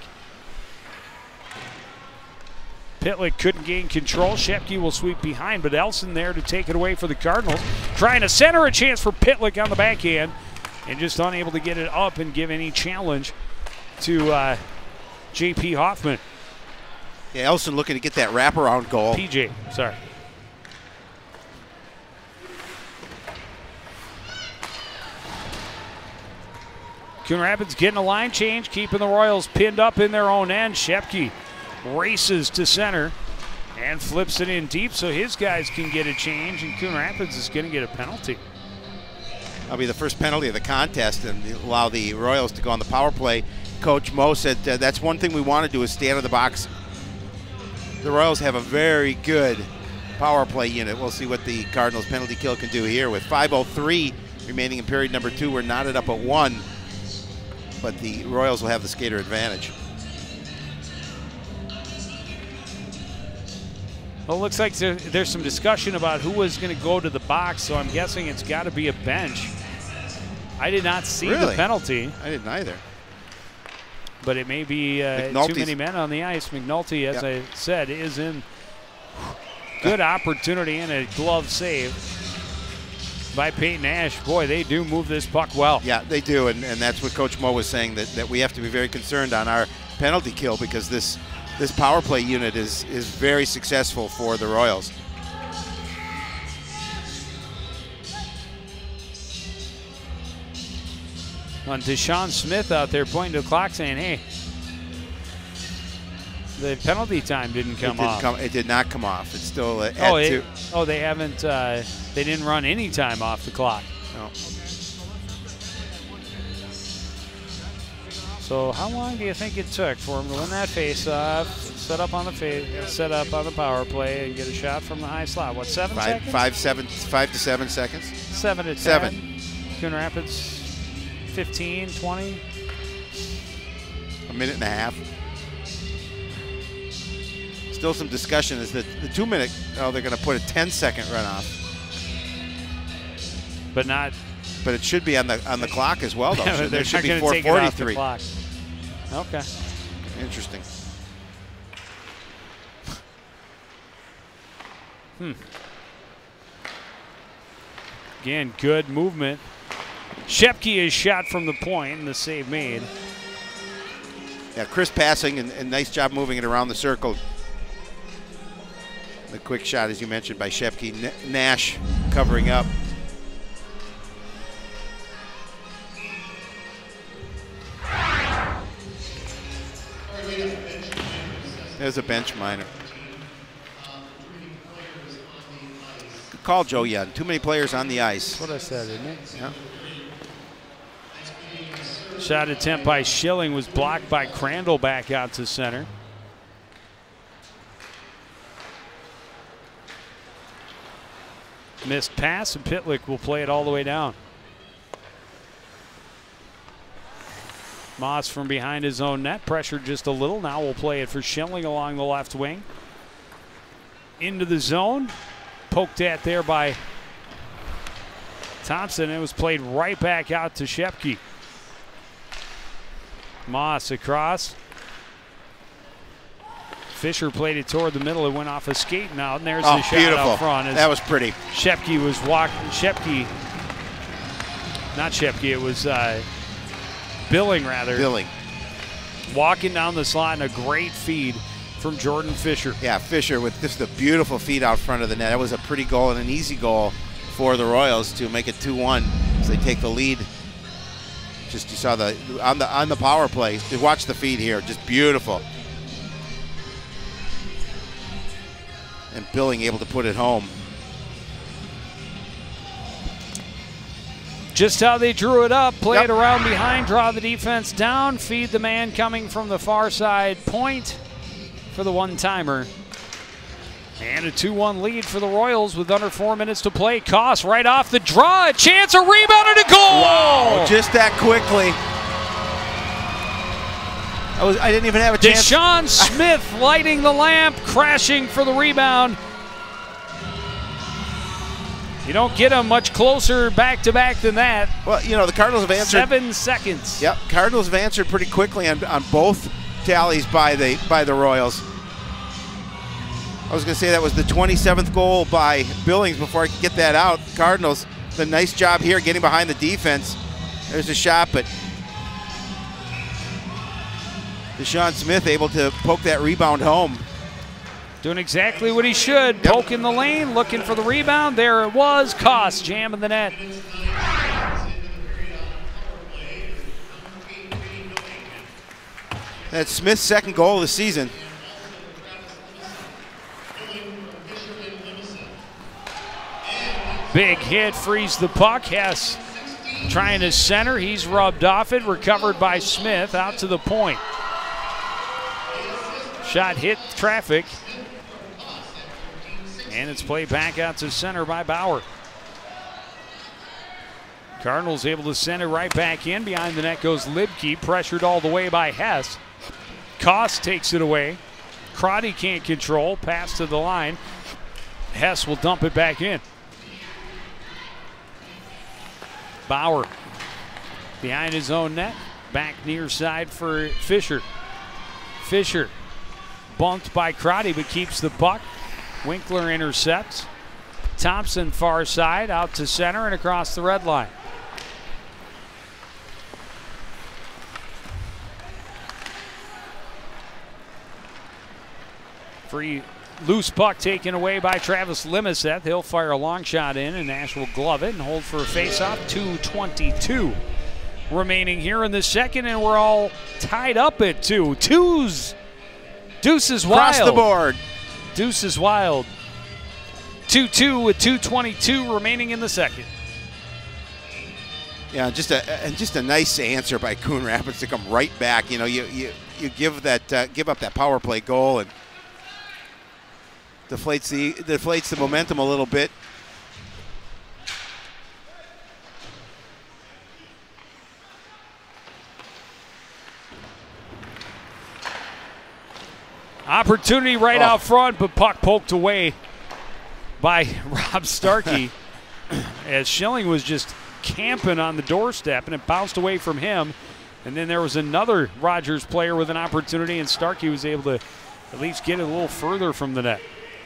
Pitlick couldn't gain control. Shepke will sweep behind, but Elson there to take it away for the Cardinals. Trying to center, a chance for Pitlick on the backhand, and just unable to get it up and give any challenge to J.P. Hoffman. Yeah, Elson looking to get that wraparound goal. PJ, sorry. Coon Rapids getting a line change, keeping the Royals pinned up in their own end. Shepke races to center and flips it in deep so his guys can get a change, and Coon Rapids is going to get a penalty. That'll be the first penalty of the contest and allow the Royals to go on the power play. Coach Mo said that's one thing we want to do is stay out of the box. The Royals have a very good power play unit. We'll see what the Cardinals penalty kill can do here. With 5:03 remaining in period number 2, we're knotted up at 1, but the Royals will have the skater advantage. Well, it looks like there's some discussion about who was going to go to the box, so I'm guessing it's got to be a bench. I did not see the penalty. I didn't either. But it may be too many men on the ice. McNulty, as I said, is in good opportunity and a glove save by Peyton Nash. Boy, they do move this puck well. Yeah, they do, and that's what Coach Mo was saying, that we have to be very concerned on our penalty kill because this power play unit is very successful for the Royals. On Deshaun Smith out there pointing to the clock saying, hey, the penalty time didn't come off. It did not come off. It's still at 2. Oh, they haven't, they didn't run any time off the clock. No. So how long do you think it took for him to win that face-off, set up on the power play, and get a shot from the high slot? What, 7 seconds? 5 to 7 seconds. 7 to 10. 7. Coon Rapids, 15, 20. A minute and a half. Still some discussion is that the 2-minute, they're going to put a 10-second runoff. But it should be on the clock as well, though. There should be 4:43. Okay. Interesting. Again, good movement. Shepke is shot from the point, and the save made. Yeah, crisp passing and nice job moving it around the circle. The quick shot, as you mentioned, by Shepke. Nash covering up. There's a bench minor. Good call, Joe Young. Too many players on the ice. That's what I said, isn't it? Yeah. Shot attempt by Schilling was blocked by Crandall back out to center. Missed pass, and Pitlick will play it all the way down. Moss from behind his own net, pressured just a little. Now we'll play it for Schilling along the left wing. Into the zone. Poked at there by Thompson. It was played right back out to Shepke. Moss across. Fisher played it toward the middle. It went off a skating out, and there's the shot beautiful. out front. That was pretty. Shepke was walking. Not Shepke, it was Billing, rather. Billing. Walking down the slot, and a great feed from Jordan Fisher. Yeah, Fisher with just a beautiful feed out front of the net. That was a pretty goal and an easy goal for the Royals to make it 2-1 as they take the lead. Just you saw on the power play. You watch the feed here, just beautiful. And Billing able to put it home. Just how they drew it up, play it around behind, draw the defense down, feed the man coming from the far side, point for the one-timer. And a 2-1 lead for the Royals with under 4 minutes to play. Koss right off the draw, a chance, a rebound, and a goal! Wow, just that quickly. I didn't even have a chance. Deshaun Smith lighting the lamp, crashing for the rebound. You don't get them much closer back-to-back than that. Well, you know, the Cardinals have answered. 7 seconds. Yep, Cardinals have answered pretty quickly on both tallies by the Royals. I was going to say that was the 27th goal by Billings before I could get that out. Cardinals, the nice job here getting behind the defense. There's a shot, but Deshaun Smith able to poke that rebound home. Doing exactly what he should. Yep. Poking the lane, looking for the rebound. There it was. Koss jamming the net. That's Smith's second goal of the season. Big hit, frees the puck. Hess trying to center. He's rubbed off it. Recovered by Smith out to the point. Shot hit traffic. And it's played back out to center by Bauer. Cardinals able to send it right back in. Behind the net goes Libke, pressured all the way by Hess. Koss takes it away. Crotty can't control. Pass to the line. Hess will dump it back in. Bauer behind his own net. Back near side for Fisher. Fisher bumped by Crotty but keeps the puck. Winkler intercepts. Thompson far side out to center and across the red line. Free loose puck taken away by Travis Limiseth. He'll fire a long shot in, and Nash will glove it and hold for a faceoff. 2:22 remaining here in the second, and we're all tied up at 2. Deuces Wild. Across the board. Deuces Wild. 2-2 with 2:22 remaining in the second. Yeah, just a nice answer by Coon Rapids to come right back. You know, you give up that power play goal and deflates the momentum a little bit. Opportunity right out front, but puck poked away by Rob Starkey as Schilling was just camping on the doorstep, and it bounced away from him. And then there was another Rogers player with an opportunity, and Starkey was able to at least get it a little further from the net.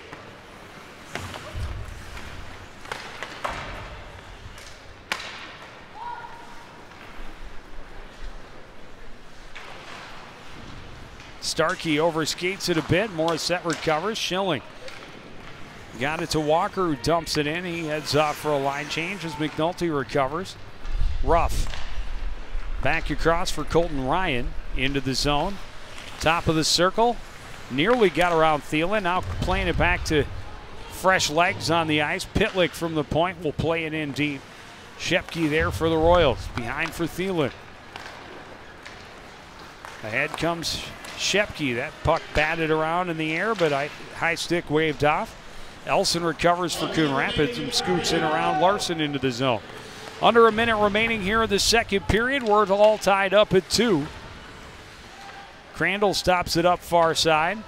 Starkey overskates it a bit. Morissette recovers. Schilling got it to Walker, who dumps it in. He heads off for a line change as McNulty recovers. Ruff back across for Colton Ryan into the zone. Top of the circle. Nearly got around Thielen. Now playing it back to fresh legs on the ice. Pitlick from the point will play it in deep. Shepke there for the Royals. Behind for Thielen. Ahead comes Shepke. That puck batted around in the air, but high stick waved off. Elson recovers for Coon Rapids and scoots in around Larson into the zone. Under a minute remaining here in the second period. We're all tied up at 2. Crandall stops it up far side.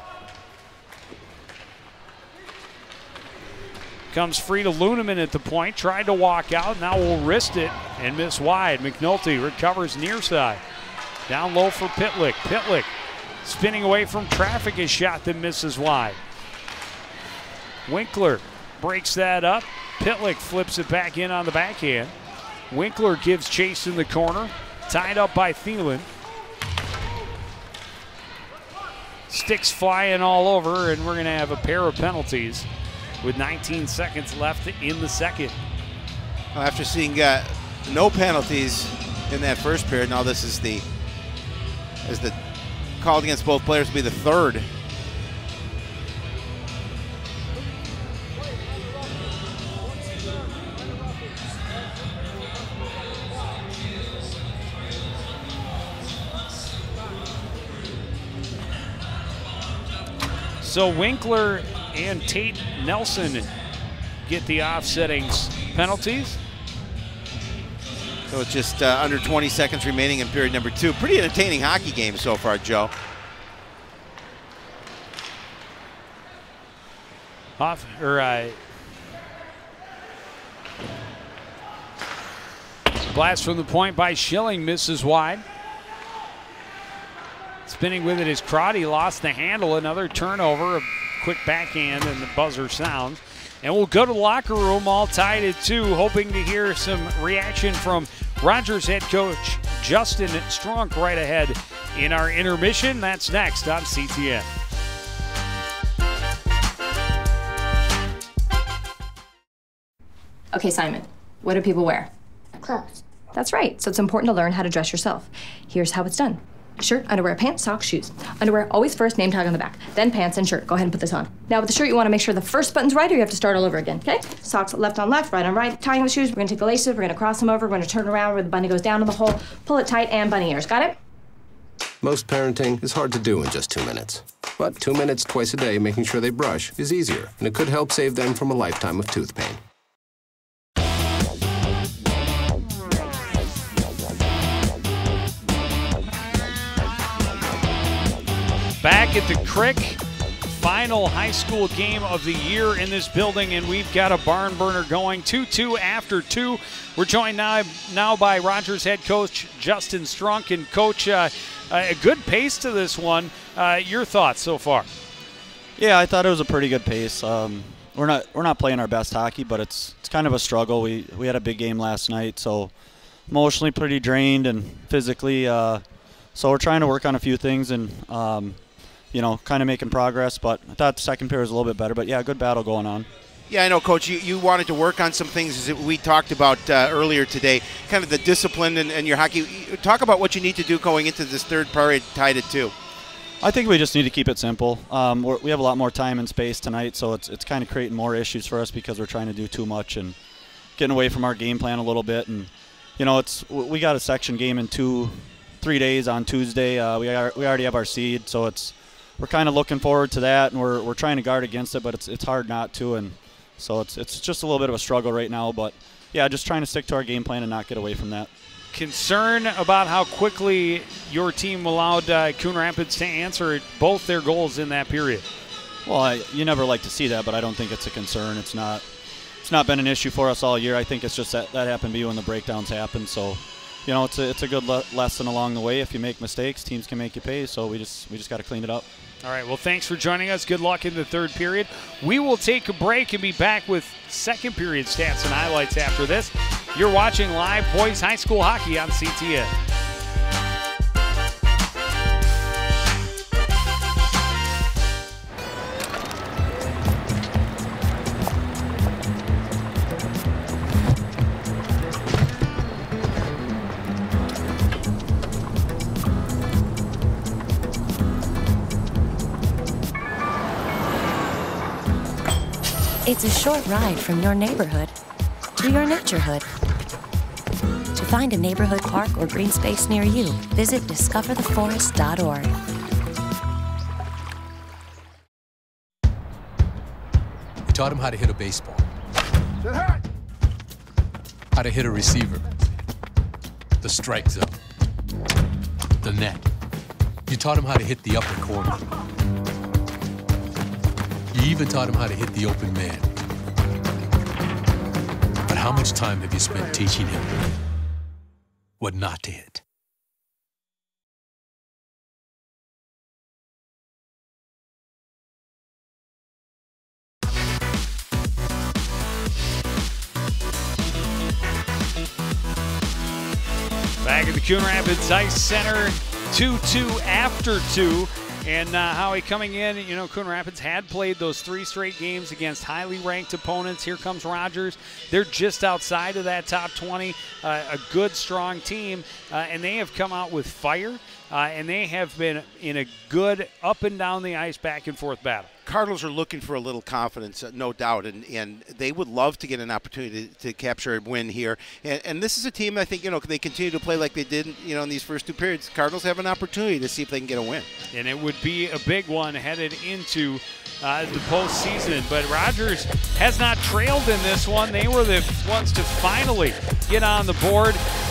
Comes free to Luneman at the point. Tried to walk out. Now will wrist it and miss wide. McNulty recovers near side. Down low for Pitlick. Pitlick spinning away from traffic. A shot that misses wide. Winkler breaks that up. Pitlick flips it back in on the backhand. Winkler gives chase in the corner. Tied up by Thielen. Sticks flying all over, and we're going to have a pair of penalties with 19 seconds left in the second. After seeing no penalties in that first period, now this is the called against both players will be the third. So Winkler and Tate Nelson get the offsetting penalties. So it's just under 20 seconds remaining in period number 2. Pretty entertaining hockey game so far, Joe. Blast from the point by Schilling, misses wide. Spinning with it is Crotty, lost the handle. Another turnover, a quick backhand, and the buzzer sounds. And we'll go to the locker room all tied at 2, hoping to hear some reaction from Rogers head coach Justin Strunk right ahead in our intermission. That's next on CTN. Okay, Simon, what do people wear? Clothes. That's right, so it's important to learn how to dress yourself. Here's how it's done. Shirt, underwear, pants, socks, shoes. Underwear, always first, name tag on the back. Then pants and shirt. Go ahead and put this on. Now with the shirt, you want to make sure the first button's right or you have to start all over again, okay? Socks left on left, right on right. Tying the shoes, we're going to take the laces, we're going to cross them over, we're going to turn around where the bunny goes down in the hole, pull it tight, and bunny ears. Got it? Most parenting is hard to do in just 2 minutes. But 2 minutes twice a day making sure they brush is easier, and it could help save them from a lifetime of tooth pain. Back at the Crick, final high school game of the year in this building, and we've got a barn burner going 2-2 after 2. We're joined now by Rogers head coach Justin Strunk. And Coach, a good pace to this one. Your thoughts so far? Yeah, I thought it was a pretty good pace. We're not playing our best hockey, but it's kind of a struggle. We had a big game last night, so emotionally pretty drained and physically. So we're trying to work on a few things and kind of making progress. But I thought the second period was a little bit better. But yeah, good battle going on. Yeah, I know, Coach. You wanted to work on some things that we talked about earlier today, kind of the discipline and your hockey. Talk about what you need to do going into this third period tied at 2. I think we just need to keep it simple. We have a lot more time and space tonight, so it's kind of creating more issues for us because we're trying to do too much and getting away from our game plan a little bit. And we got a section game in 2-3 days on Tuesday. We already have our seed, so we're kind of looking forward to that, and we're trying to guard against it, but it's hard not to, and so it's just a little bit of a struggle right now. But yeah, just trying to stick to our game plan and not get away from that. Concern about how quickly your team allowed Coon Rapids to answer both their goals in that period? Well, you never like to see that, but I don't think it's a concern. It's not been an issue for us all year. I think it's just that happened to be when the breakdowns happen. So, it's a good lesson along the way. If you make mistakes, teams can make you pay. So we just got to clean it up. All right, well, thanks for joining us. Good luck in the third period. We will take a break and be back with second period stats and highlights after this. You're watching live boys high school hockey on CTN. It's a short ride from your neighborhood to your naturehood. To find a neighborhood park or green space near you, visit discovertheforest.org. We taught him how to hit a baseball, how to hit a receiver, the strike zone, the net. You taught him how to hit the upper corner. You even taught him how to hit the open man. But how much time have you spent teaching him what not to hit? Back at the Coon Rapids Ice Center, 2-2 after 2. And Howie coming in, Coon Rapids had played those 3 straight games against highly ranked opponents. Here comes Rogers. They're just outside of that top 20, a good, strong team, and they have come out with fire, and they have been in a good up and down the ice, back and forth battle. Cardinals are looking for a little confidence, no doubt, and they would love to get an opportunity to capture a win here. And this is a team, I think, they continue to play like they did, in these first 2 periods. Cardinals have an opportunity to see if they can get a win. And it would be a big one headed into the postseason. But Rogers has not trailed in this one. They were the ones to finally get on the board.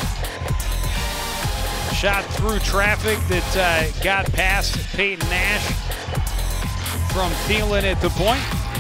Shot through traffic that got past Peyton Nash from Thielen at the point.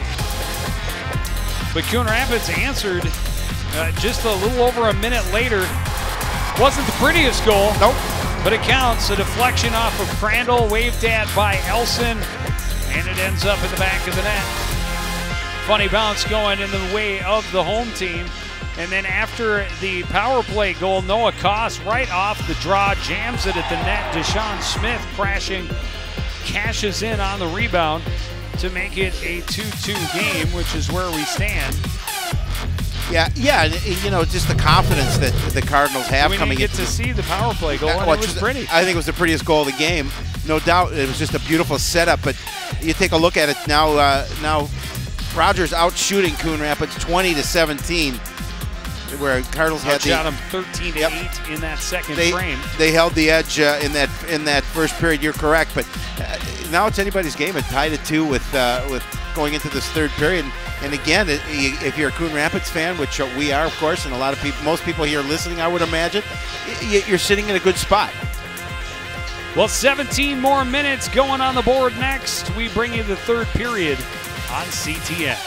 But Coon Rapids answered just a little over a minute later. Wasn't the prettiest goal. Nope. But it counts. A deflection off of Crandall, waved at by Elson, and it ends up in the back of the net. Funny bounce going in the way of the home team. And then after the power play goal, Noah Koss right off the draw, jams it at the net. Deshaun Smith crashing, cashes in on the rebound to make it a 2-2 game, which is where we stand. Yeah, just the confidence that the Cardinals have coming in. We didn't get to see the power play goal, and it was pretty. I think it was the prettiest goal of the game. No doubt, it was just a beautiful setup. But you take a look at it now. Now, Rogers out shooting Coon Rapids 20-17, where Cardinals had shot them 13-8 in that second frame. They held the edge in that first period. You're correct, but now it's anybody's game. It's tied at 2 with going into this third period. And again, if you're a Coon Rapids fan, which we are, of course, and a lot of people, most people here listening, I would imagine, you're sitting in a good spot. Well, 17 more minutes going on the board next. We bring you the third period on CTN.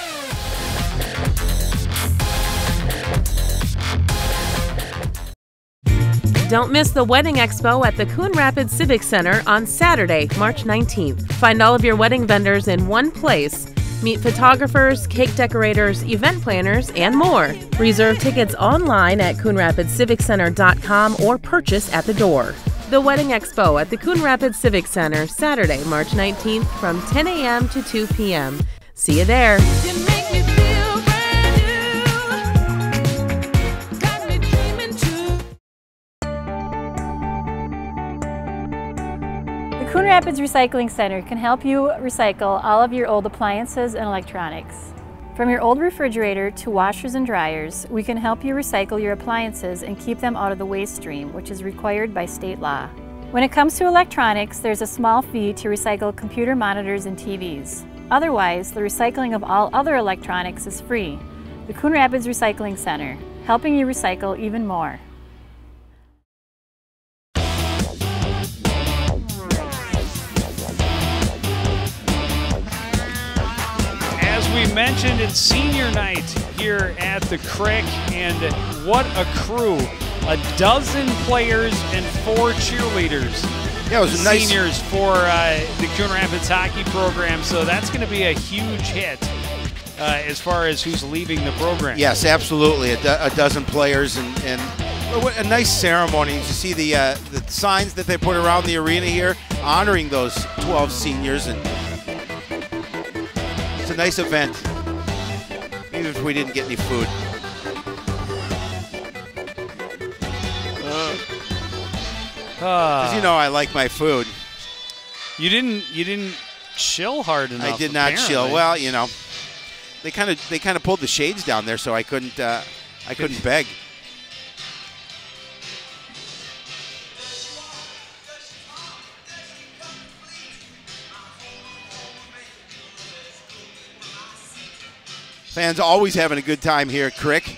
Don't miss the Wedding Expo at the Coon Rapids Civic Center on Saturday, March 19th. Find all of your wedding vendors in one place. Meet photographers, cake decorators, event planners, and more. Reserve tickets online at CoonRapidsCivicCenter.com or purchase at the door. The Wedding Expo at the Coon Rapids Civic Center, Saturday, March 19th from 10 a.m. to 2 p.m. See you there. The Coon Rapids Recycling Center can help you recycle all of your old appliances and electronics. From your old refrigerator to washers and dryers, we can help you recycle your appliances and keep them out of the waste stream, which is required by state law. When it comes to electronics, there's a small fee to recycle computer monitors and TVs. Otherwise, the recycling of all other electronics is free. The Coon Rapids Recycling Center, helping you recycle even more. We mentioned it's senior night here at the Crick, and what a crew. 12 players and 4 cheerleaders. Yeah, it was nice. Seniors for the Coon Rapids hockey program, so that's going to be a huge hit as far as who's leaving the program. Yes, absolutely. A dozen players and a nice ceremony. You see the signs that they put around the arena here honoring those 12 seniors, and it's a nice event, even if we didn't get any food. Because you know I like my food. You didn't chill hard enough. I did not apparently. chill. Well, you know, they kind of pulled the shades down there, so I couldn't beg. Fans always having a good time here at Crick.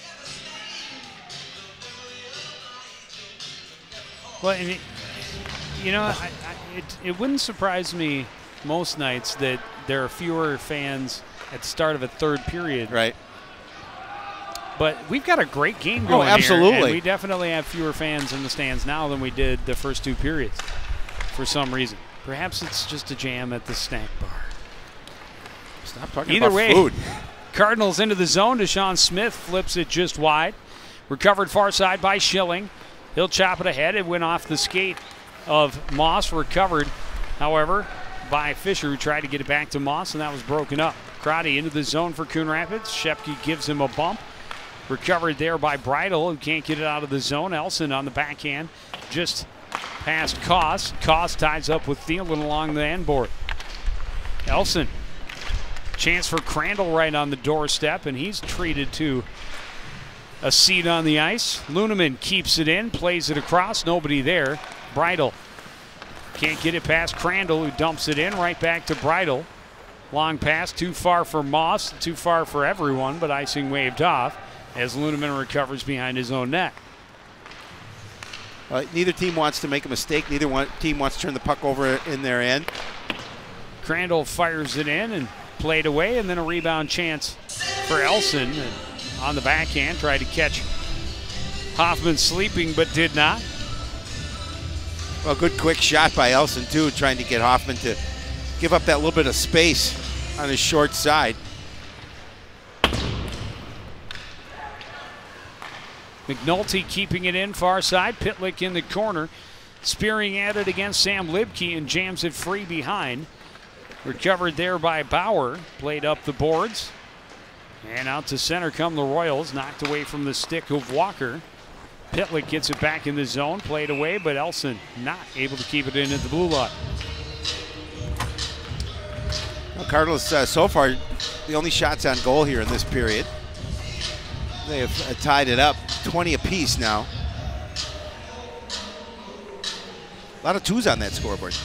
Well, and you know, it wouldn't surprise me most nights that there are fewer fans at the start of a third period. Right. But we've got a great game going absolutely. here, and we definitely have fewer fans in the stands now than we did the first 2 periods for some reason. Perhaps it's just a jam at the snack bar. Stop talking Either about way, food. Cardinals into the zone. Deshaun Smith flips it just wide. Recovered far side by Schilling. He'll chop it ahead. It went off the skate of Moss. Recovered, however, by Fisher, who tried to get it back to Moss, and that was broken up. Crotty into the zone for Coon Rapids. Shepke gives him a bump. Recovered there by Bridle, who can't get it out of the zone. Elson on the backhand, just past Koss. Koss ties up with Thielen along the end board. Elson. Chance for Crandall right on the doorstep, and he's treated to a seat on the ice. Luneman keeps it in, plays it across, nobody there. Bridle can't get it past Crandall, who dumps it in, right back to Bridle. Long pass, too far for Moss, too far for everyone, but icing waved off as Luneman recovers behind his own net. Neither team wants to make a mistake. Neither team wants to turn the puck over in their end. Crandall fires it in and played away, and then a rebound chance for Elson. And on the backhand, tried to catch Hoffman sleeping, but did not. Well, good quick shot by Elson, too, trying to get Hoffman to give up that little bit of space on his short side. McNulty keeping it in far side. Pitlick in the corner, spearing at it against Sam Libke and jams it free behind. Recovered there by Bauer. Played up the boards. And out to center come the Royals. Knocked away from the stick of Walker. Pitlick gets it back in the zone. Played away, but Elson not able to keep it in at the blue line. Well, Cardinals so far the only shots on goal here in this period. They have tied it up 20 apiece now. A lot of 2s on that scoreboard.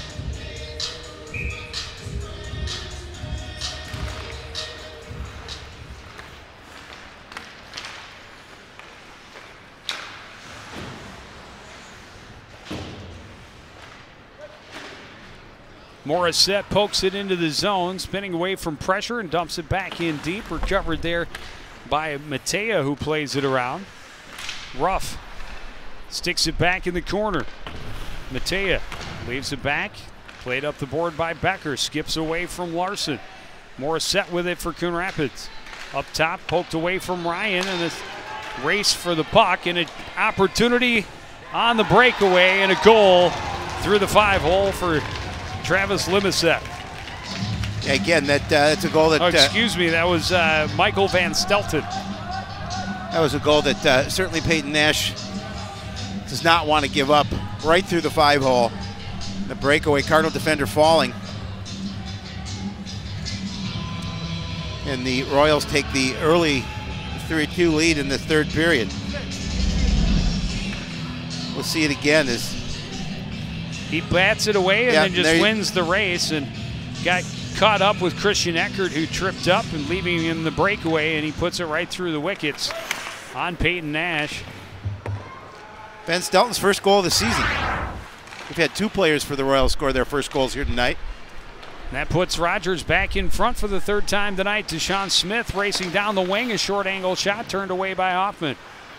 Morissette pokes it into the zone, spinning away from pressure and dumps it back in deep. Recovered there by Matea, who plays it around. Ruff sticks it back in the corner. Matea leaves it back. Played up the board by Becker. Skips away from Larson. Morissette with it for Coon Rapids. Up top, poked away from Ryan, and a race for the puck, and an opportunity on the breakaway, and a goal through the 5-hole for Travis Limasek. Yeah, again, that's a goal that... excuse me, that was Michael Van Stelten. That was a goal that certainly Peyton Nash does not want to give up. Right through the 5-hole. The breakaway, Cardinal defender falling. And the Royals take the early 3-2 lead in the third period. We'll see it again as he bats it away and then just wins the race, and got caught up with Christian Eckert, who tripped up and leaving him the breakaway, and he puts it right through the wickets on Peyton Nash. Van Stelten's first goal of the season. We've had 2 players for the Royals score their first goals here tonight. And that puts Rogers back in front for the 3rd time tonight. Deshaun Smith racing down the wing. A short angle shot turned away by Hoffman.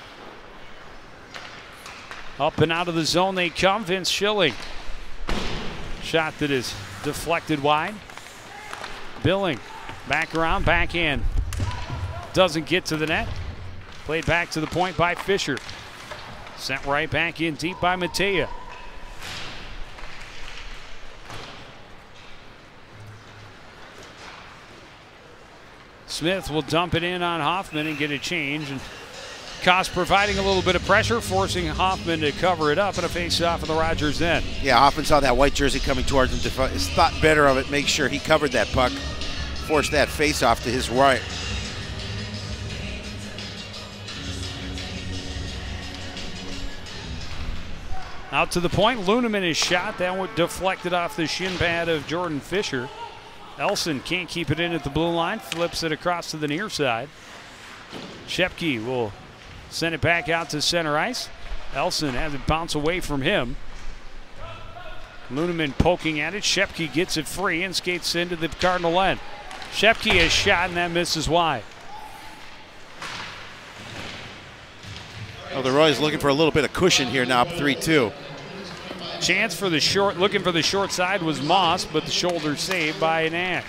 Up and out of the zone they come. Vince Schilling. Shot that is deflected wide. Billing back around, backhand. Doesn't get to the net. Played back to the point by Fisher. Sent right back in deep by Matea. Smith will dump it in on Hoffman and get a change. And Koss providing a little bit of pressure, forcing Hoffman to cover it up, and a face-off of the Rogers end. Yeah, Hoffman saw that white jersey coming towards him. Thought better of it, make sure he covered that puck. Forced that face-off to his right. Out to the point, Luneman is shot. That one deflected off the shin pad of Jordan Fisher. Elson can't keep it in at the blue line, flips it across to the near side. Shepke will send it back out to center ice. Elson has it bounce away from him. Luneman poking at it. Shepke gets it free and skates into the Cardinal end. Shepke has shot, and that misses wide. Oh, the Royals looking for a little bit of cushion here now, up 3-2. Chance for the short, looking for the short side was Moss, but the shoulder saved by Nash.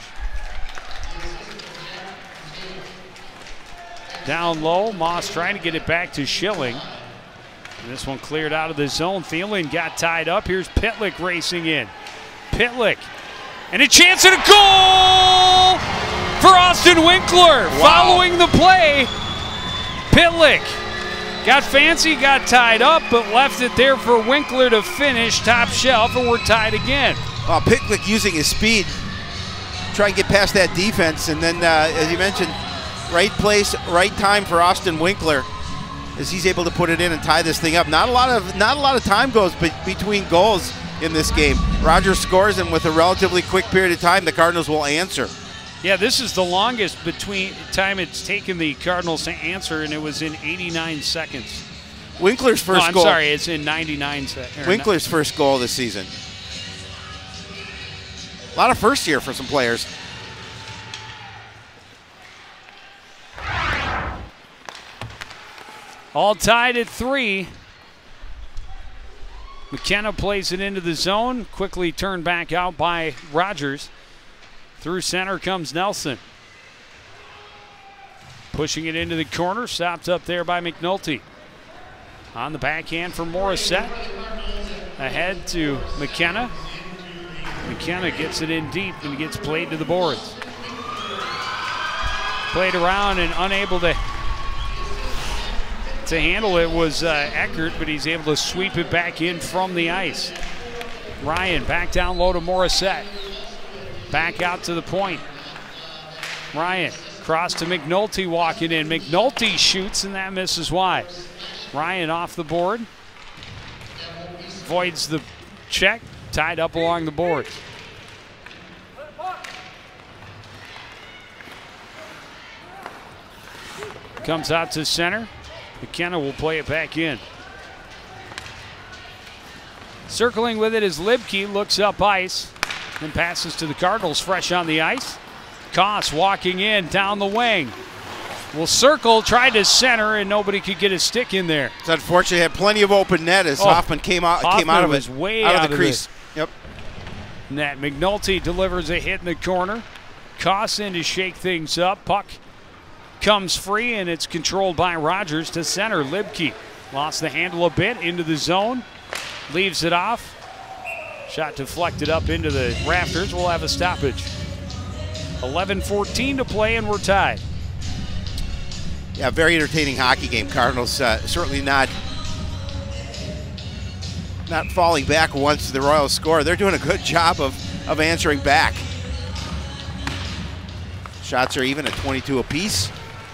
Down low, Moss trying to get it back to Schilling. And this one cleared out of the zone. Thielen got tied up. Here's Pitlick racing in. Pitlick, and a chance at a goal for Austin Winkler. Wow. Following the play, Pitlick got fancy, got tied up, but left it there for Winkler to finish top shelf, and we're tied again. Pitlick using his speed, try and get past that defense, and then, as you mentioned, right place, right time for Austin Winkler, as he's able to put it in and tie this thing up. Not a lot of time goes between goals in this game. Rogers scores, and with a relatively quick period of time, the Cardinals will answer. Yeah, this is the longest between time it's taken the Cardinals to answer, and it was in 89 seconds. Winkler's first goal. I'm sorry, it's in 99 seconds. Winkler's first goal this season. A lot of firsts here for some players. All tied at 3. McKenna plays it into the zone, quickly turned back out by Rogers. Through center comes Nelson. Pushing it into the corner, stopped up there by McNulty. On the backhand for Morissette. Ahead to McKenna. McKenna gets it in deep and gets played to the boards. Played around and unable to handle it was Eckert, but he's able to sweep it back in from the ice. Ryan back down low to Morissette. Back out to the point. Ryan cross to McNulty walking in. McNulty shoots, and that misses wide. Ryan off the board. Voids the check. Tied up along the board. Comes out to center. McKenna will play it back in. Circling with it is Libke, looks up ice. Then passes to the Cardinals, fresh on the ice. Koss walking in, down the wing. Will circle, tried to center, and nobody could get a stick in there. It's unfortunate. Had plenty of open net as Hoffman came out of it. Way out of the crease. Yep. Net. McNulty delivers a hit in the corner. Koss in to shake things up. Puck comes free, and it's controlled by Rogers to center. Libke lost the handle a bit into the zone. Leaves it off. Shot deflected up into the rafters. We'll have a stoppage. 11:14 to play, and we're tied. Yeah, very entertaining hockey game. Cardinals certainly not falling back once the Royals score. They're doing a good job of answering back. Shots are even at 22 apiece.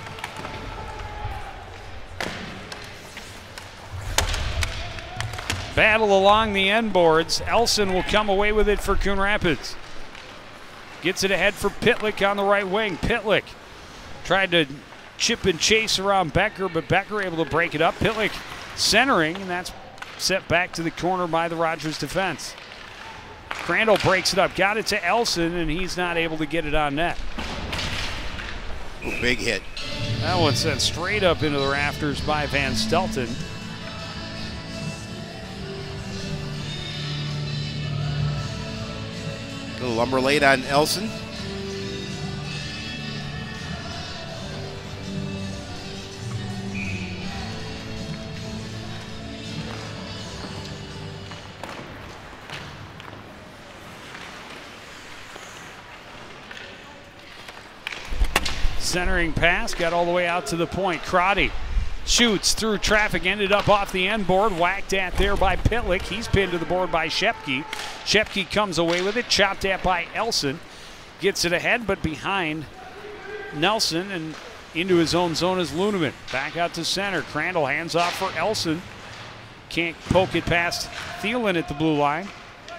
Battle along the end boards. Elson will come away with it for Coon Rapids. Gets it ahead for Pitlick on the right wing. Pitlick tried to chip and chase around Becker, but Becker able to break it up. Pitlick centering, and that's set back to the corner by the Rogers defense. Crandall breaks it up, got it to Elson, and he's not able to get it on net. Ooh, big hit. That one sent straight up into the rafters by Van Stelten. Little lumber late on Elson. Centering pass, got all the way out to the point. Crotty shoots through traffic, ended up off the end board, whacked at there by Pitlick. He's pinned to the board by Shepke. Shepke comes away with it, chopped at by Elson. Gets it ahead, but behind Nelson, and into his own zone is Luneman. Back out to center. Crandall hands off for Elson. Can't poke it past Thielen at the blue line.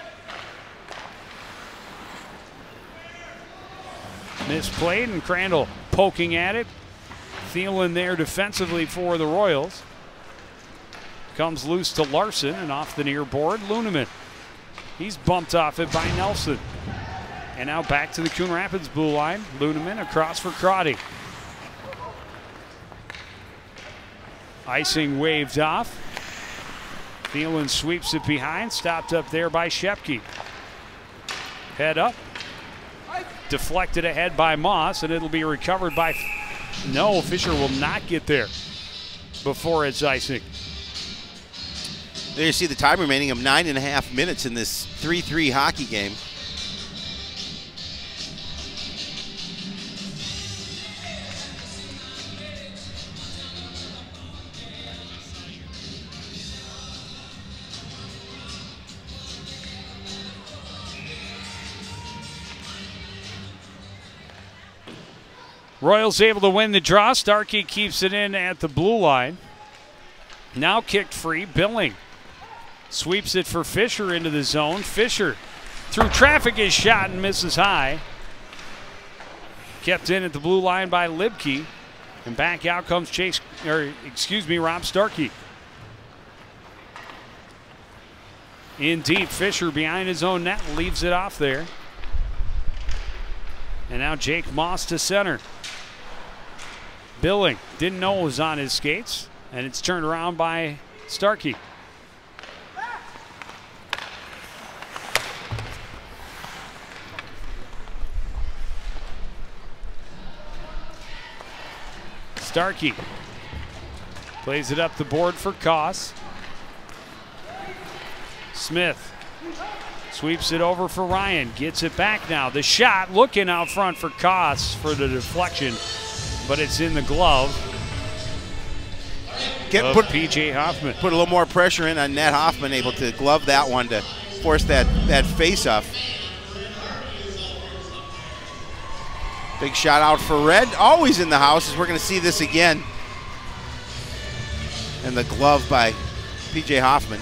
Misplayed, and Crandall poking at it. Thielen there defensively for the Royals. Comes loose to Larson, and off the near board, Luneman. He's bumped off it by Nelson. And now back to the Coon Rapids blue line. Luneman across for Crotty. Icing waved off. Thielen sweeps it behind, stopped up there by Shepke. Head up. Deflected ahead by Moss, and it'll be recovered by... No, Fisher will not get there before it's icing. There you see the time remaining of 9.5 minutes in this 3-3 hockey game. Royals able to win the draw. Starkey keeps it in at the blue line. Now kicked free. Billing sweeps it for Fisher into the zone. Fisher through traffic is shot and misses high. Kept in at the blue line by Libke. And back out comes Rob Starkey. In deep, Fisher behind his own net, leaves it off there. And now Jake Moss to center. Billing didn't know it was on his skates, and it's turned around by Starkey. Starkey plays it up the board for Koss. Smith sweeps it over for Ryan, gets it back now. The shot looking out front for Koss for the deflection, but it's in the glove of P.J. Hoffman. Put a little more pressure in on Nat Hoffman, able to glove that one to force that face-off. Big shot out for Red, always in the house, as we're going to see this again. And the glove by P.J. Hoffman.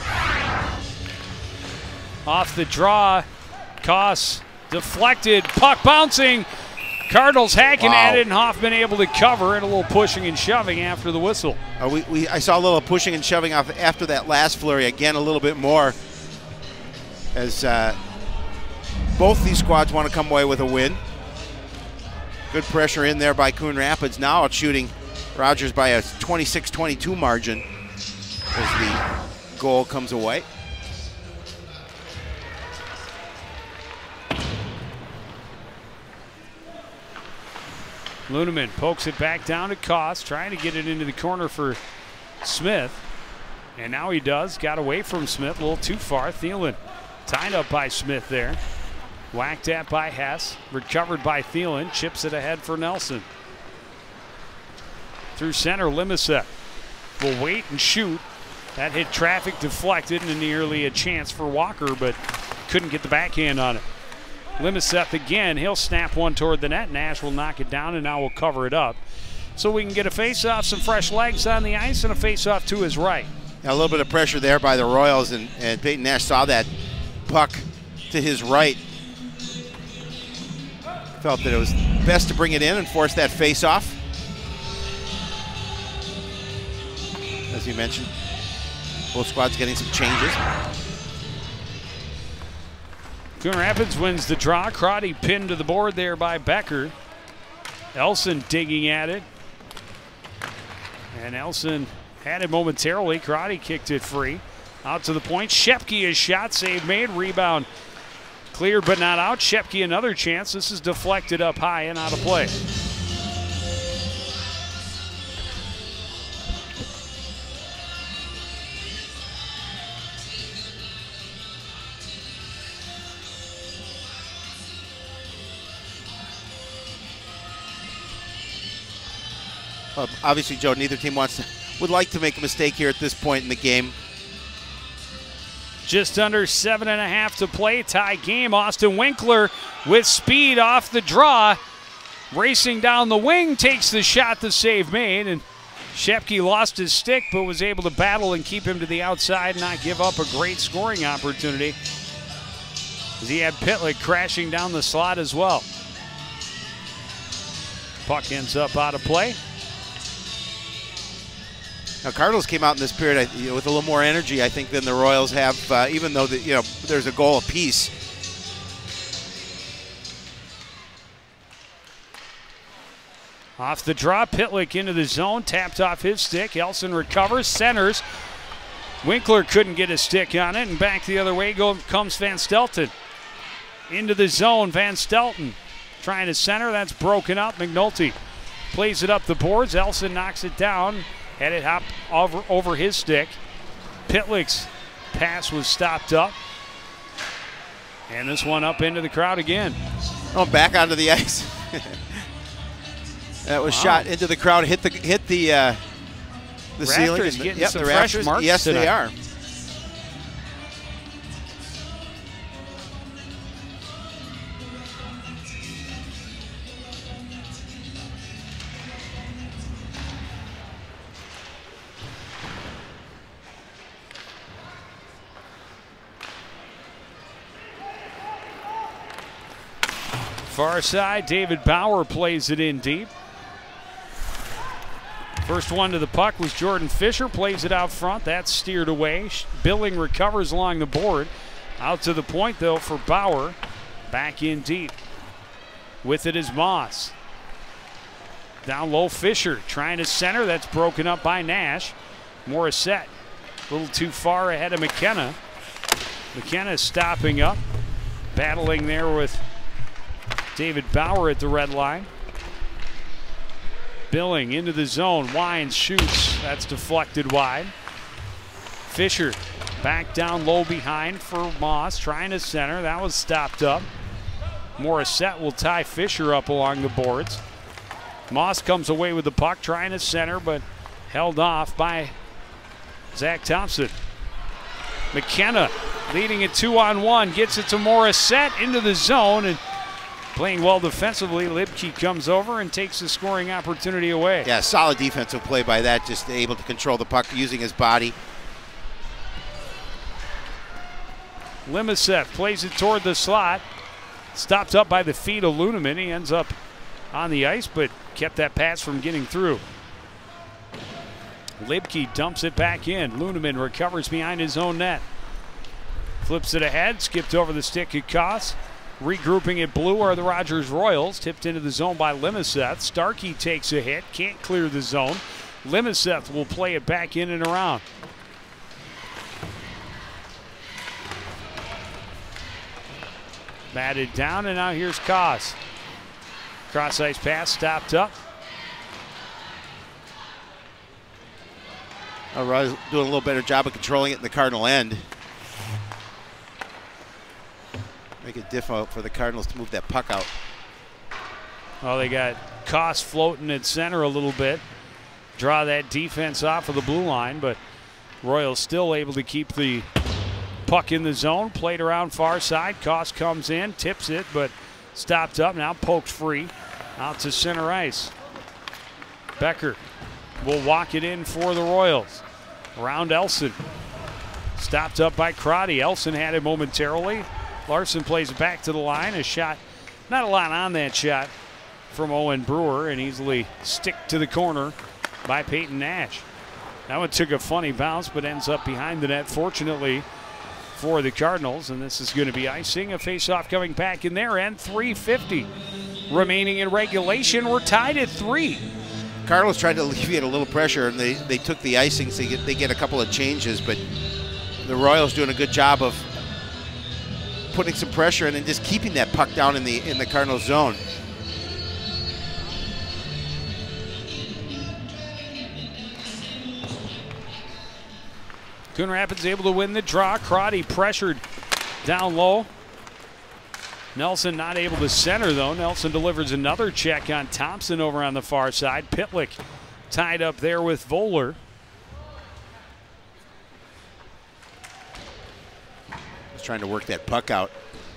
Off the draw, Koss deflected, puck bouncing. Cardinals hacking at it, and Hoffman able to cover, and a little pushing and shoving after the whistle. I saw a little pushing and shoving off after that last flurry. Again, a little bit more as Both these squads want to come away with a win. Good pressure in there by Coon Rapids. Now out shooting Rogers by a 26-22 margin as the goal comes away. Luneman pokes it back down to Koss, trying to get it into the corner for Smith. And now he does. Got away from Smith a little too far. Thielen tied up by Smith there. Whacked at by Hess. Recovered by Thielen. Chips it ahead for Nelson. Through center, Limasek will wait and shoot. That hit traffic, deflected, and nearly a chance for Walker, but couldn't get the backhand on it. Limasek again. He'll snap one toward the net. Nash will knock it down, and now we'll cover it up. So we can get a face-off, some fresh legs on the ice, and a face-off to his right. A little bit of pressure there by the Royals, and Peyton Nash saw that puck to his right. Felt that it was best to bring it in and force that face-off. As you mentioned, both squads getting some changes. Coon Rapids wins the draw. Crotty pinned to the board there by Becker. Elson digging at it. And Elson had it momentarily. Crotty kicked it free. Out to the point. Shepke is shot. Save made. Rebound cleared but not out. Shepke another chance. This is deflected up high and out of play. Obviously, Joe, neither team would like to make a mistake here at this point in the game. Just under 7.5 to play. Tie game. Austin Winkler with speed off the draw. Racing down the wing, takes the shot, the save made. And Shepke lost his stick, but was able to battle and keep him to the outside and not give up a great scoring opportunity, as he had Pitlick crashing down the slot as well. Puck ends up out of play. Now, Cardinals came out in this period with a little more energy, I think, than the Royals have, even though there's a goal apiece. Off the draw, Pitlick into the zone, tapped off his stick. Elson recovers, centers. Winkler couldn't get a stick on it, and back the other way comes Van Stelten. Into the zone, Van Stelten trying to center. That's broken up. McNulty plays it up the boards. Elson knocks it down. Had it hop over his stick. Pitlick's pass was stopped up. And this one up into the crowd again. Oh, back onto the ice. That was shot into the crowd, hit the ceiling. Rafters getting yep, some the fresh rafters. marks Yes, tonight. they are. Far side, David Bauer plays it in deep. First one to the puck was Jordan Fisher, plays it out front. That's steered away. Billing recovers along the board. Out to the point, though, for Bauer. Back in deep. With it is Moss. Down low, Fisher trying to center. That's broken up by Nash. Morissette a little too far ahead of McKenna. McKenna stopping up. Battling there with David Bauer at the red line. Billing into the zone. Wines shoots. That's deflected wide. Fisher back down low behind for Moss. Trying to center. That was stopped up. Morissette will tie Fisher up along the boards. Moss comes away with the puck. Trying to center, but held off by Zach Thompson. McKenna leading it 2-on-1. Gets it to Morissette into the zone. And playing well defensively, Libke comes over and takes the scoring opportunity away. Yeah, solid defensive play by that, just able to control the puck using his body. Limasek plays it toward the slot. Stopped up by the feet of Luneman. He ends up on the ice, but kept that pass from getting through. Libke dumps it back in. Luneman recovers behind his own net. Flips it ahead, skipped over the stick of Koss. Regrouping at blue are the Rogers Royals. Tipped into the zone by Limaseth. Starkey takes a hit, can't clear the zone. Limaseth will play it back in and around. Batted down, and now here's Koss. Cross-ice pass stopped up. Doing a little better job of controlling it in the Cardinal end. Make it difficult for the Cardinals to move that puck out. Well, they got Koss floating at center a little bit. Draw that defense off of the blue line, but Royals still able to keep the puck in the zone. Played around far side. Koss comes in, tips it, but stopped up. Now poked free out to center ice. Becker will walk it in for the Royals. Around Elson. Stopped up by Crotty. Elson had it momentarily. Larson plays it back to the line. A shot, not a lot on that shot from Owen Brewer, and easily stick to the corner by Peyton Nash. That one took a funny bounce, but ends up behind the net, fortunately for the Cardinals, and this is going to be icing. A faceoff coming back in their end. 3:50 remaining in regulation. We're tied at 3. Cardinals tried to alleviate a little pressure, and they took the icing, so they get a couple of changes, but the Royals doing a good job of putting some pressure in and just keeping that puck down in the Cardinals zone. Coon Rapids able to win the draw. Crotty pressured down low. Nelson not able to center, though. Nelson delivers another check on Thompson over on the far side. Pitlick tied up there with Voller. Just trying to work that puck out.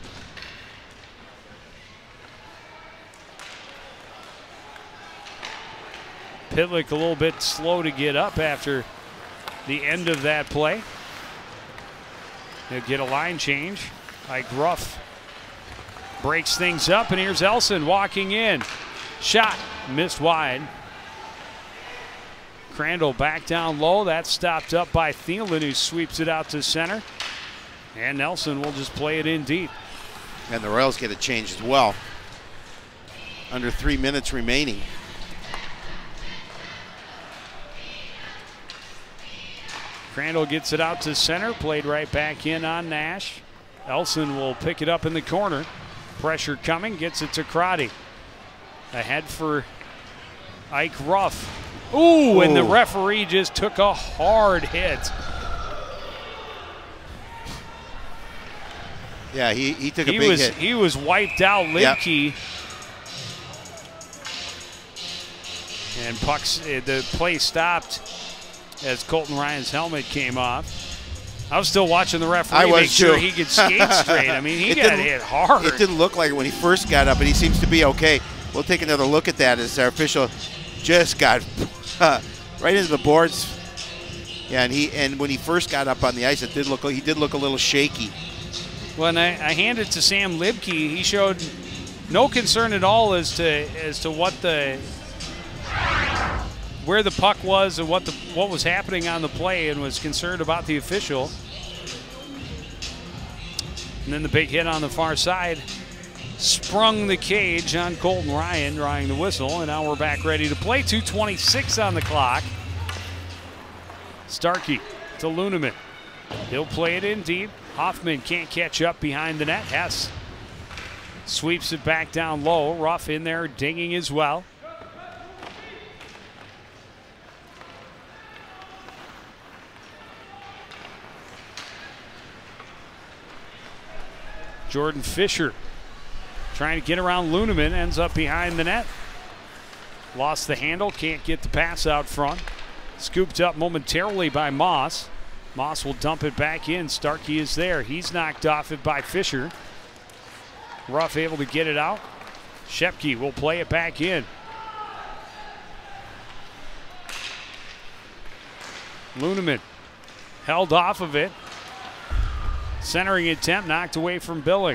Pitlick a little bit slow to get up after the end of that play. They'll get a line change. Ike Ruff breaks things up, and here's Elson walking in. Shot missed wide. Crandall back down low. That's stopped up by Thielen, who sweeps it out to center. And Nelson will just play it in deep. And the Royals get a change as well. Under 3 minutes remaining. Crandall gets it out to center, played right back in on Nash. Elson will pick it up in the corner. Pressure coming, gets it to Crotty. Ahead for Ike Ruff. Ooh, and the referee just took a hard hit. Yeah, he took a big hit. He was wiped out, Libke. Yep. And pucks, the play stopped as Colton Ryan's helmet came off. I was still watching the referee make sure he could skate straight. I mean, he got hit hard. It didn't look like it when he first got up, but he seems to be okay. We'll take another look at that as our official just got right into the boards. Yeah, and when he first got up on the ice, he did look a little shaky. When I handed it to Sam Libke, he showed no concern at all as to where the puck was and what was happening on the play, and was concerned about the official. And then the big hit on the far side sprung the cage on Colton Ryan, drawing the whistle, and now we're back ready to play. 2:26 on the clock. Starkey to Luneman. He'll play it in deep. Hoffman can't catch up behind the net. Hess sweeps it back down low. Ruff in there dinging as well. Jordan Fisher trying to get around Luneman, ends up behind the net. Lost the handle, can't get the pass out front. Scooped up momentarily by Moss. Moss will dump it back in. Starkey is there. He's knocked off it by Fisher. Ruff able to get it out. Shepke will play it back in. Luneman held off of it. Centering attempt knocked away from Billing.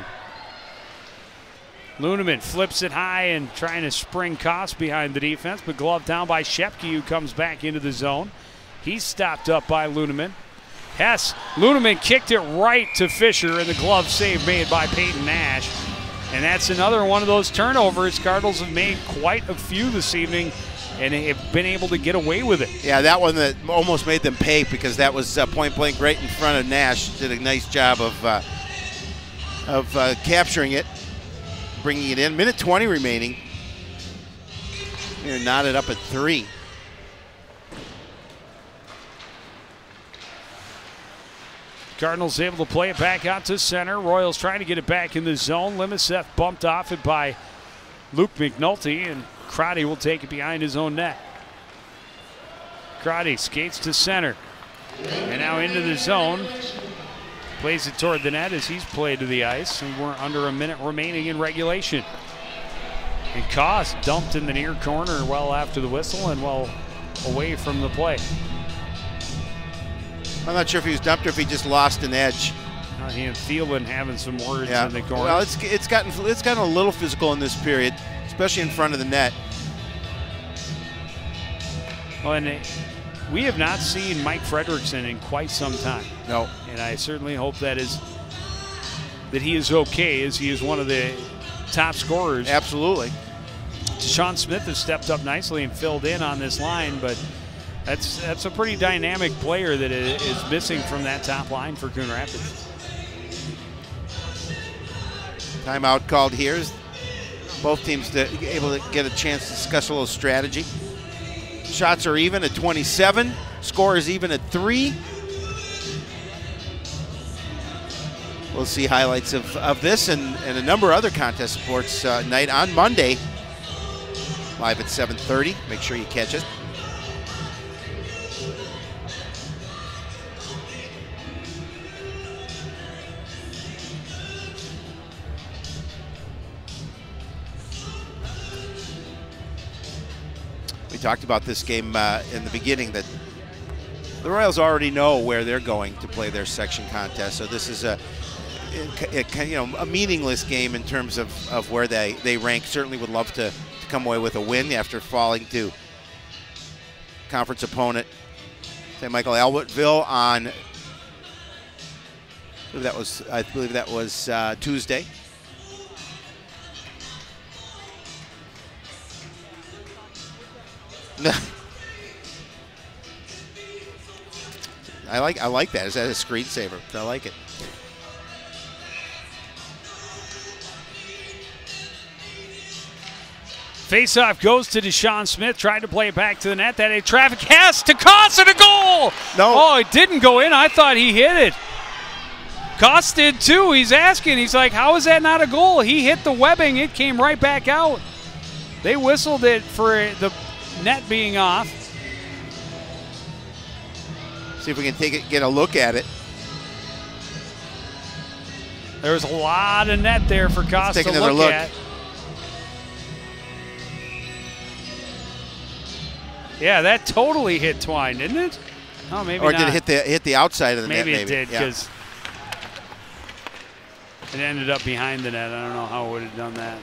Luneman flips it high and trying to spring Koss behind the defense, but gloved down by Shepke, who comes back into the zone. He's stopped up by Luneman. Hess, Luneman kicked it right to Fisher, and the glove save made by Peyton Nash. And that's another one of those turnovers. Cardinals have made quite a few this evening and have been able to get away with it. Yeah, that one that almost made them pay because that was point blank right in front of Nash. Did a nice job of capturing it, bringing it in. Minute 20 remaining. They're knotted up at 3. Cardinals able to play it back out to center. Royals trying to get it back in the zone. Limaseth bumped off it by Luke McNulty, and Crotty will take it behind his own net. Crotty skates to center. And now into the zone. Plays it toward the net as he's played to the ice. And we're under a minute remaining in regulation. And Koss dumped in the near corner well after the whistle and well away from the play. I'm not sure if he was dumped or if he just lost an edge. He and Thielen having some words in the corner. Well, it's gotten a little physical in this period, especially in front of the net. Well, and we have not seen Mike Fredrickson in quite some time. No. And I certainly hope that he is okay, as he is one of the top scorers. Absolutely. Deshaun Smith has stepped up nicely and filled in on this line, but that's a pretty dynamic player that is missing from that top line for Coon Rapids. Timeout called here. Both teams able to get a chance to discuss a little strategy. Shots are even at 27. Score is even at 3. We'll see highlights of this and a number of other contest sports night on Monday, live at 7:30. Make sure you catch it. We talked about this game in the beginning, that the Royals already know where they're going to play their section contest. So this is a meaningless game in terms of where they rank. Certainly would love to come away with a win after falling to conference opponent St. Michael Albertville on, I believe that was Tuesday. I like that. Is that a screensaver? I like it. Faceoff goes to Deshaun Smith, tried to play it back to the net. That a traffic has to Koss, and a goal! No. Oh, it didn't go in. I thought he hit it. Koss did too. He's asking. He's like, how is that not a goal? He hit the webbing. It came right back out. They whistled it for the net being off. See if we can get a look at it. There's a lot of net there for Koss to look at. Yeah, that totally hit Twine, didn't it? Oh, maybe or not. Or did it hit the outside of the net? Maybe it did, because it ended up behind the net. I don't know how it would have done that.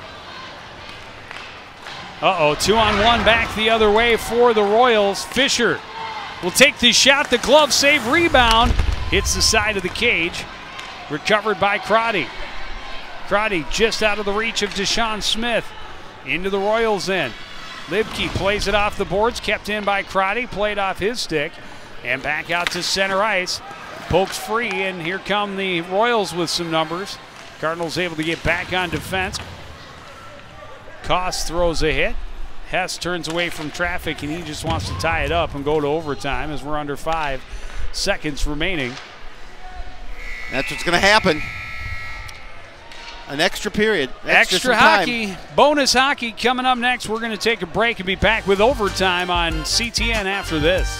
Uh-oh, 2-on-1 back the other way for the Royals. Fisher will take the shot. The glove save, rebound. Hits the side of the cage. Recovered by Crotty. Crotty just out of the reach of Deshaun Smith. Into the Royals end. Libke plays it off the boards, kept in by Crotty, played off his stick, and back out to center ice. Pokes free, and here come the Royals with some numbers. Cardinals able to get back on defense. Koss throws a hit. Hess turns away from traffic, and he just wants to tie it up and go to overtime as we're under 5 seconds remaining. That's what's going to happen. An extra period. Extra hockey, bonus hockey coming up next. We're going to take a break and be back with overtime on CTN after this.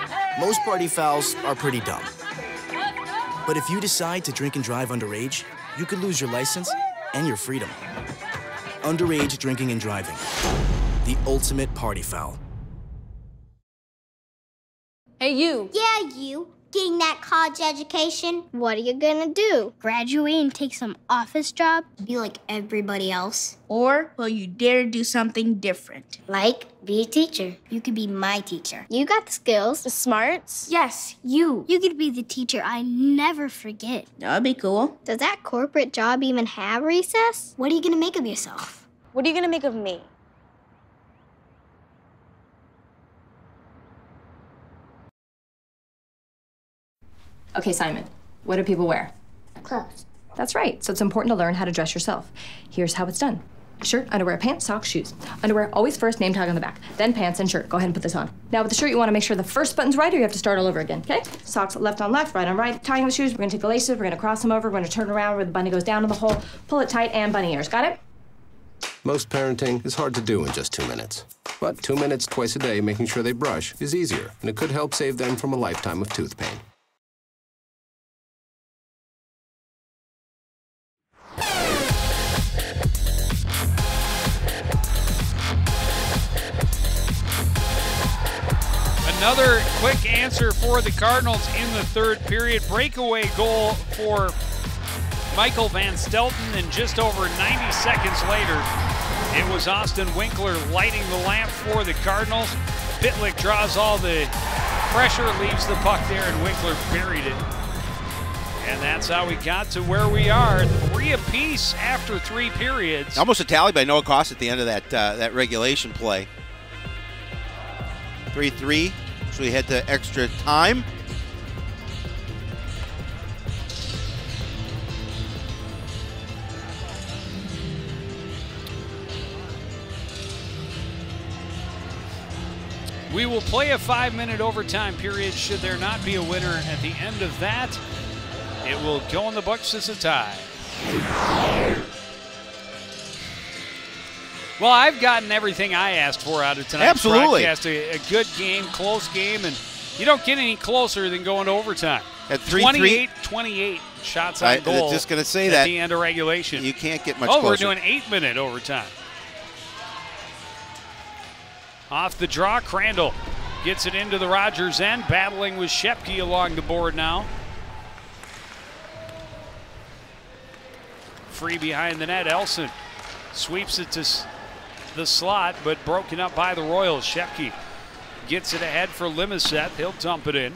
Most party fouls are pretty dumb. But if you decide to drink and drive underage, you could lose your license and your freedom. Underage drinking and driving. The ultimate party foul. Hey, you. Yeah, you. Getting that college education, what are you gonna do? Graduate and take some office job? Be like everybody else? Or will you dare do something different? Like, be a teacher. You could be my teacher. You got the skills. The smarts? Yes, you. You could be the teacher I never forget. That'd be cool. Does that corporate job even have recess? What are you gonna make of yourself? What are you gonna make of me? Okay, Simon, what do people wear? Clothes. That's right. So it's important to learn how to dress yourself. Here's how it's done. Shirt, underwear, pants, socks, shoes. Underwear, always first, name tag on the back. Then pants and shirt. Go ahead and put this on. Now with the shirt, you want to make sure the first button's right or you have to start all over again, okay? Socks left on left, right on right. Tying the shoes, we're gonna take the laces, we're gonna cross them over, we're gonna turn around where the bunny goes down in the hole, pull it tight, and bunny ears. Got it? Most parenting is hard to do in just 2 minutes. But 2 minutes twice a day making sure they brush is easier, and it could help save them from a lifetime of tooth pain. Another quick answer for the Cardinals in the third period. Breakaway goal for Michael Van Stelten, and just over 90 seconds later, it was Austin Winkler lighting the lamp for the Cardinals. Pitlick draws all the pressure, leaves the puck there, and Winkler buried it. And that's how we got to where we are, 3 apiece after 3 periods. Almost a tally by Noah Koss at the end of that regulation play. 3-3, so we head to extra time. We will play a 5-minute overtime period should there not be a winner at the end of that. It will go in the books as a tie. Well, I've gotten everything I asked for out of tonight's broadcast. A good game, close game, and you don't get any closer than going to overtime. At 3-3? 28 shots on goal. Just going to say at that. the end of regulation. You can't get much closer. We're doing 8-minute overtime. Off the draw, Crandall gets it into the Rogers end, battling with Shepke along the board now. Free behind the net, Elson sweeps it to the slot, but broken up by the Royals. Shepke gets it ahead for Limaseth. He'll dump it in.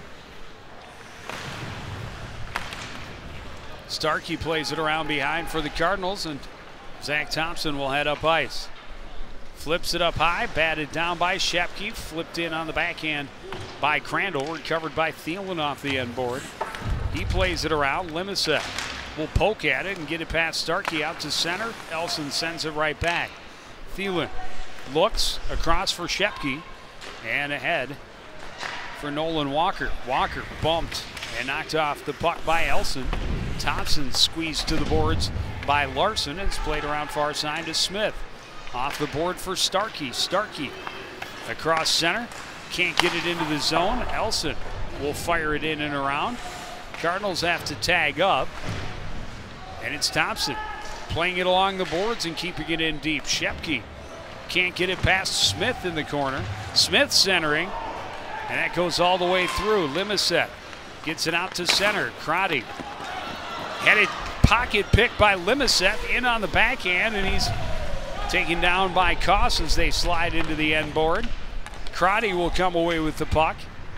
Starkey plays it around behind for the Cardinals, and Zach Thompson will head up ice. Flips it up high, batted down by Shepke, flipped in on the backhand by Crandall, recovered by Thielen off the end board. He plays it around. Limaseth will poke at it and get it past Starkey out to center. Elson sends it right back. Thielen looks across for Shepke and ahead for Nolan Walker. Walker bumped and knocked off the puck by Elson. Thompson squeezed to the boards by Larson. It's played around far side to Smith. Off the board for Starkey. Starkey across center. Can't get it into the zone. Elson will fire it in and around. Cardinals have to tag up. And it's Thompson playing it along the boards and keeping it in deep. Shepke can't get it past Smith in the corner. Smith centering, and that goes all the way through. Limaseth gets it out to center. Crotty headed pocket pick by Limaseth in on the backhand, and he's taken down by Koss as they slide into the end board. Crotty will come away with the puck.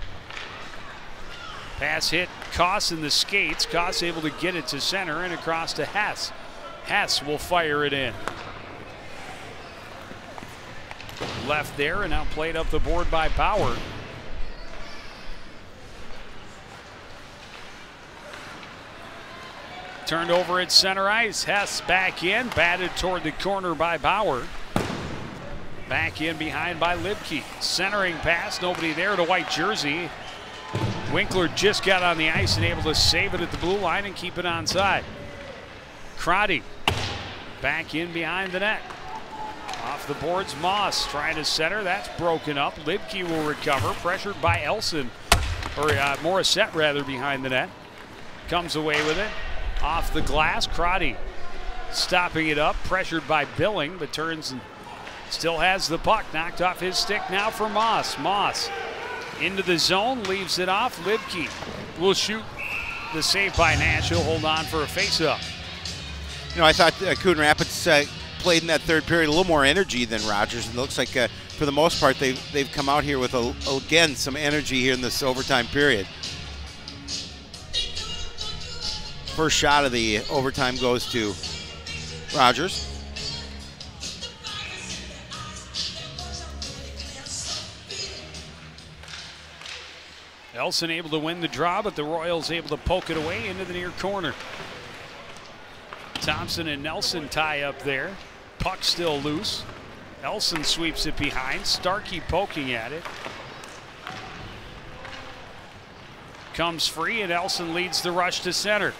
Pass hit Koss in the skates. Koss able to get it to center and across to Hess. Hess will fire it in. Left there and now played up the board by Bauer. Turned over at center ice. Hess back in, batted toward the corner by Bauer. Back in behind by Libke. Centering pass, nobody there to white jersey. Winkler just got on the ice and able to save it at the blue line and keep it onside. Crotty back in behind the net. Off the boards, Moss trying to center. That's broken up. Libke will recover. Pressured by Elson, or Morissette rather, behind the net. Comes away with it. off the glass. Crotty stopping it up, pressured by Billing, but turns and still has the puck. Knocked off his stick now for Moss. Moss into the zone, leaves it off. Libke will shoot the save by Nash. He'll hold on for a face-up. You know, I thought Coon Rapids played in that third period a little more energy than Rogers, and it looks like for the most part they've come out here with again some energy here in this overtime period. First shot of the overtime goes to Rogers. Elson able to win the draw, but the Royals able to poke it away into the near corner. Thompson and Nelson tie up there. Puck still loose. Elson sweeps it behind. Starkey poking at it. Comes free, and Elson leads the rush to center.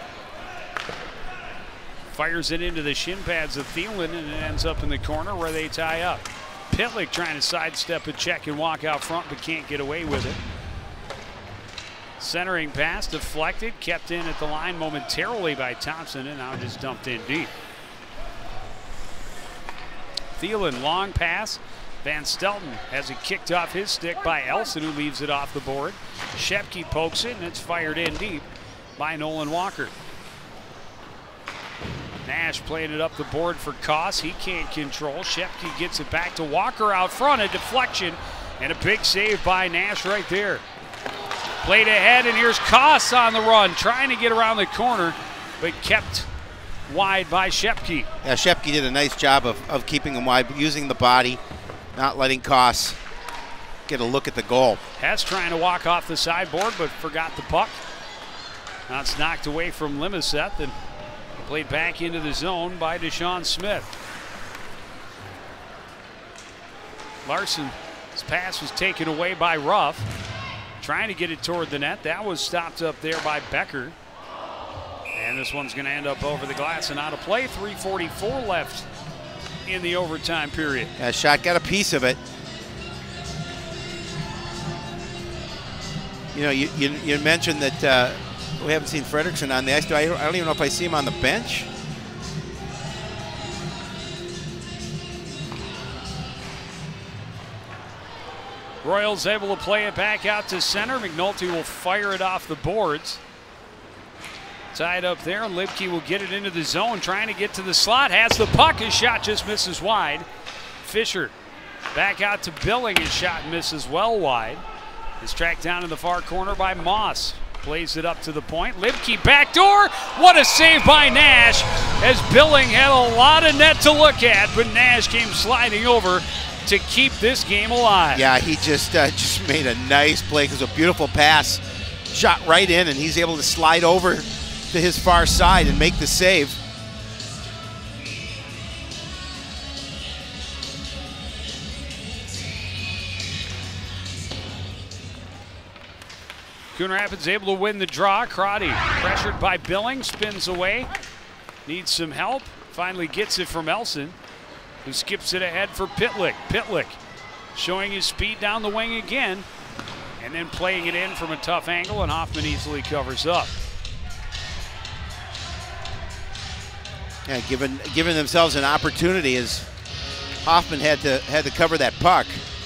Fires it into the shin pads of Thielen, and it ends up in the corner where they tie up. Pitlick trying to sidestep a check and walk out front, but can't get away with it. Centering pass deflected, kept in at the line momentarily by Thompson, and now just dumped in deep. Thielen, long pass. Van Stelten has it kicked off his stick by Elson, who leaves it off the board. Shepke pokes it, and it's fired in deep by Nolan Walker. Nash playing it up the board for Koss. He can't control. Shepke gets it back to Walker out front. A deflection and a big save by Nash right there. Played ahead, and here's Koss on the run, trying to get around the corner, but kept wide by Shepke. Yeah, Shepke did a nice job of keeping him wide, using the body, not letting Koss get a look at the goal. Hess trying to walk off the sideboard, but forgot the puck. Now it's knocked away from Limaseth and played back into the zone by Deshaun Smith. Larson's pass was taken away by Ruff. Trying to get it toward the net. That was stopped up there by Becker. And this one's going to end up over the glass and out of play. 3:44 left in the overtime period. Yeah, shot got a piece of it. You know, you mentioned that we haven't seen Fredrickson on the ice. I don't even know if I see him on the bench. Royals able to play it back out to center. McNulty will fire it off the boards. Tied up there, and Libke will get it into the zone, trying to get to the slot. Has the puck, his shot just misses wide. Fisher back out to Billing, his shot misses well wide. It's tracked down in the far corner by Moss. Plays it up to the point. Libke backdoor. What a save by Nash, as Billing had a lot of net to look at, but Nash came sliding over to keep this game alive. Yeah, he just made a nice play. It was a beautiful pass, shot right in, and he's able to slide over to his far side and make the save. Coon Rapids able to win the draw. Crotty pressured by Billing, spins away, needs some help, finally gets it from Elson, who skips it ahead for Pitlick. Pitlick showing his speed down the wing again, and then playing it in from a tough angle, and Hoffman easily covers up. Yeah, giving themselves an opportunity, as Hoffman had to cover that puck.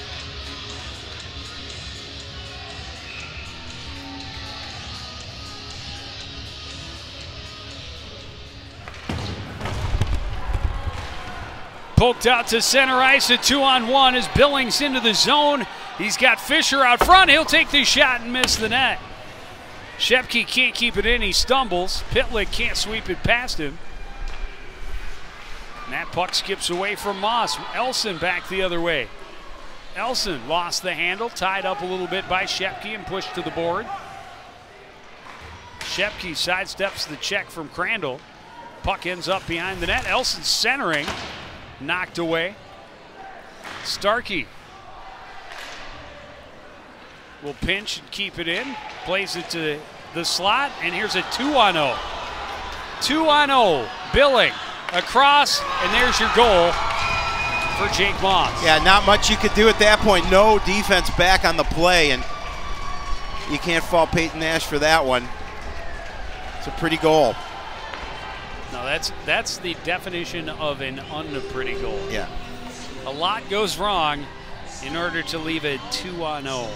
Poked out to center ice, a 2-on-1 as Billings into the zone. He's got Fisher out front. He'll take the shot and miss the net. Shepke can't keep it in. He stumbles. Pitlick can't sweep it past him. And that puck skips away from Moss. Elson back the other way. Elson lost the handle, tied up a little bit by Shepke and pushed to the board. Shepke sidesteps the check from Crandall. Puck ends up behind the net. Elson centering. Knocked away. Starkey will pinch and keep it in. Plays it to the slot, and here's a 2-on-0. 2-on-0. Billing across, and there's your goal for Jake Moss. Yeah, not much you could do at that point. No defense back on the play, and you can't fault Peyton Nash for that one. It's a pretty goal. No, that's the definition of an unpretty goal. Yeah. A lot goes wrong in order to leave it 2-0.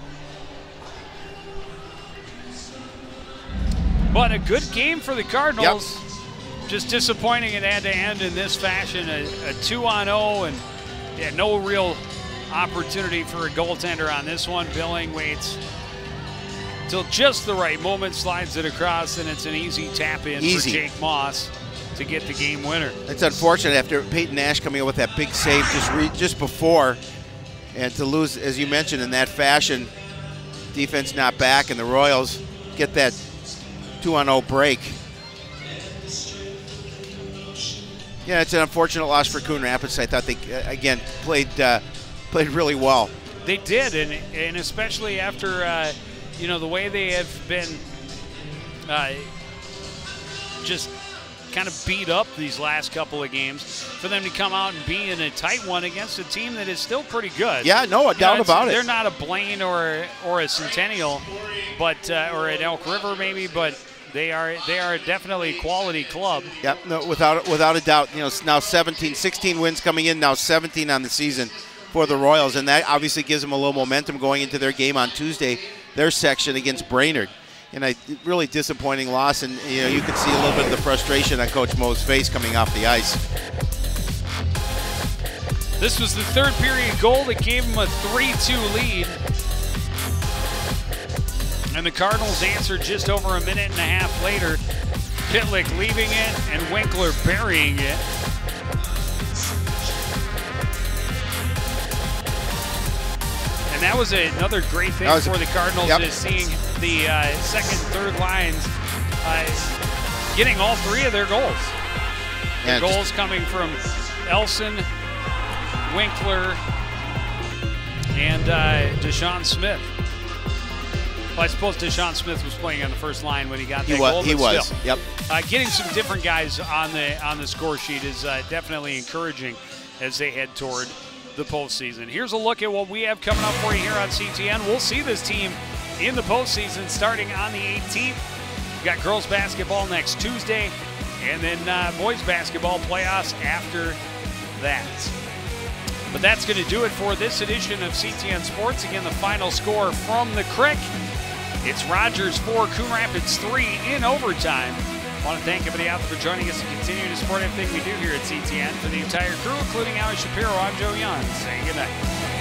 But a good game for the Cardinals. Yep. Just disappointing it had to end in this fashion, a 2-0, and yeah, no real opportunity for a goaltender on this one. Billing waits till just the right moment, slides it across, and it's an easy tap in for Jake Moss to get the game winner. It's unfortunate after Peyton Nash coming up with that big save just before, and to lose, as you mentioned, in that fashion, defense not back, and the Royals get that 2-0 break. Yeah, it's an unfortunate loss for Coon Rapids. I thought they, again, played really well. They did, and especially after, you know, the way they have been just kind of beat up these last couple of games, for them to come out and be in a tight one against a team that is still pretty good. Yeah, no doubt about it. They're not a Blaine or a Centennial, but or an Elk River maybe, but they are definitely a quality club. Yep, no, without a doubt. You know, now 16 wins coming in, now 17 on the season for the Royals, and that obviously gives them a little momentum going into their game on Tuesday, their section against Brainerd. And a really disappointing loss, and you know, you could see a little bit of the frustration on Coach Moe's face coming off the ice. This was the third period goal that gave them a 3-2 lead. And the Cardinals answered just over a minute and a half later. Pitlick leaving it and Winkler burying it. And that was another great thing for the Cardinals, is seeing the second, third lines getting all three of their goals. The goals coming from Elson, Winkler, and Deshaun Smith. Well, I suppose Deshaun Smith was playing on the first line when he got that goal. He was. Still, yep. Getting some different guys on the score sheet is definitely encouraging as they head toward the postseason. Here's a look at what we have coming up for you here on CTN. We'll see this team in the postseason starting on the 18th. We've got girls basketball next Tuesday, and then boys basketball playoffs after that. But that's going to do it for this edition of CTN Sports. Again, the final score from the Crick. It's Rogers 4, Coon Rapids 3 in overtime. I want to thank everybody out there for joining us and continue to support everything we do here at CTN. For the entire crew, including Ali Shapiro, I'm Joe Young, saying good night.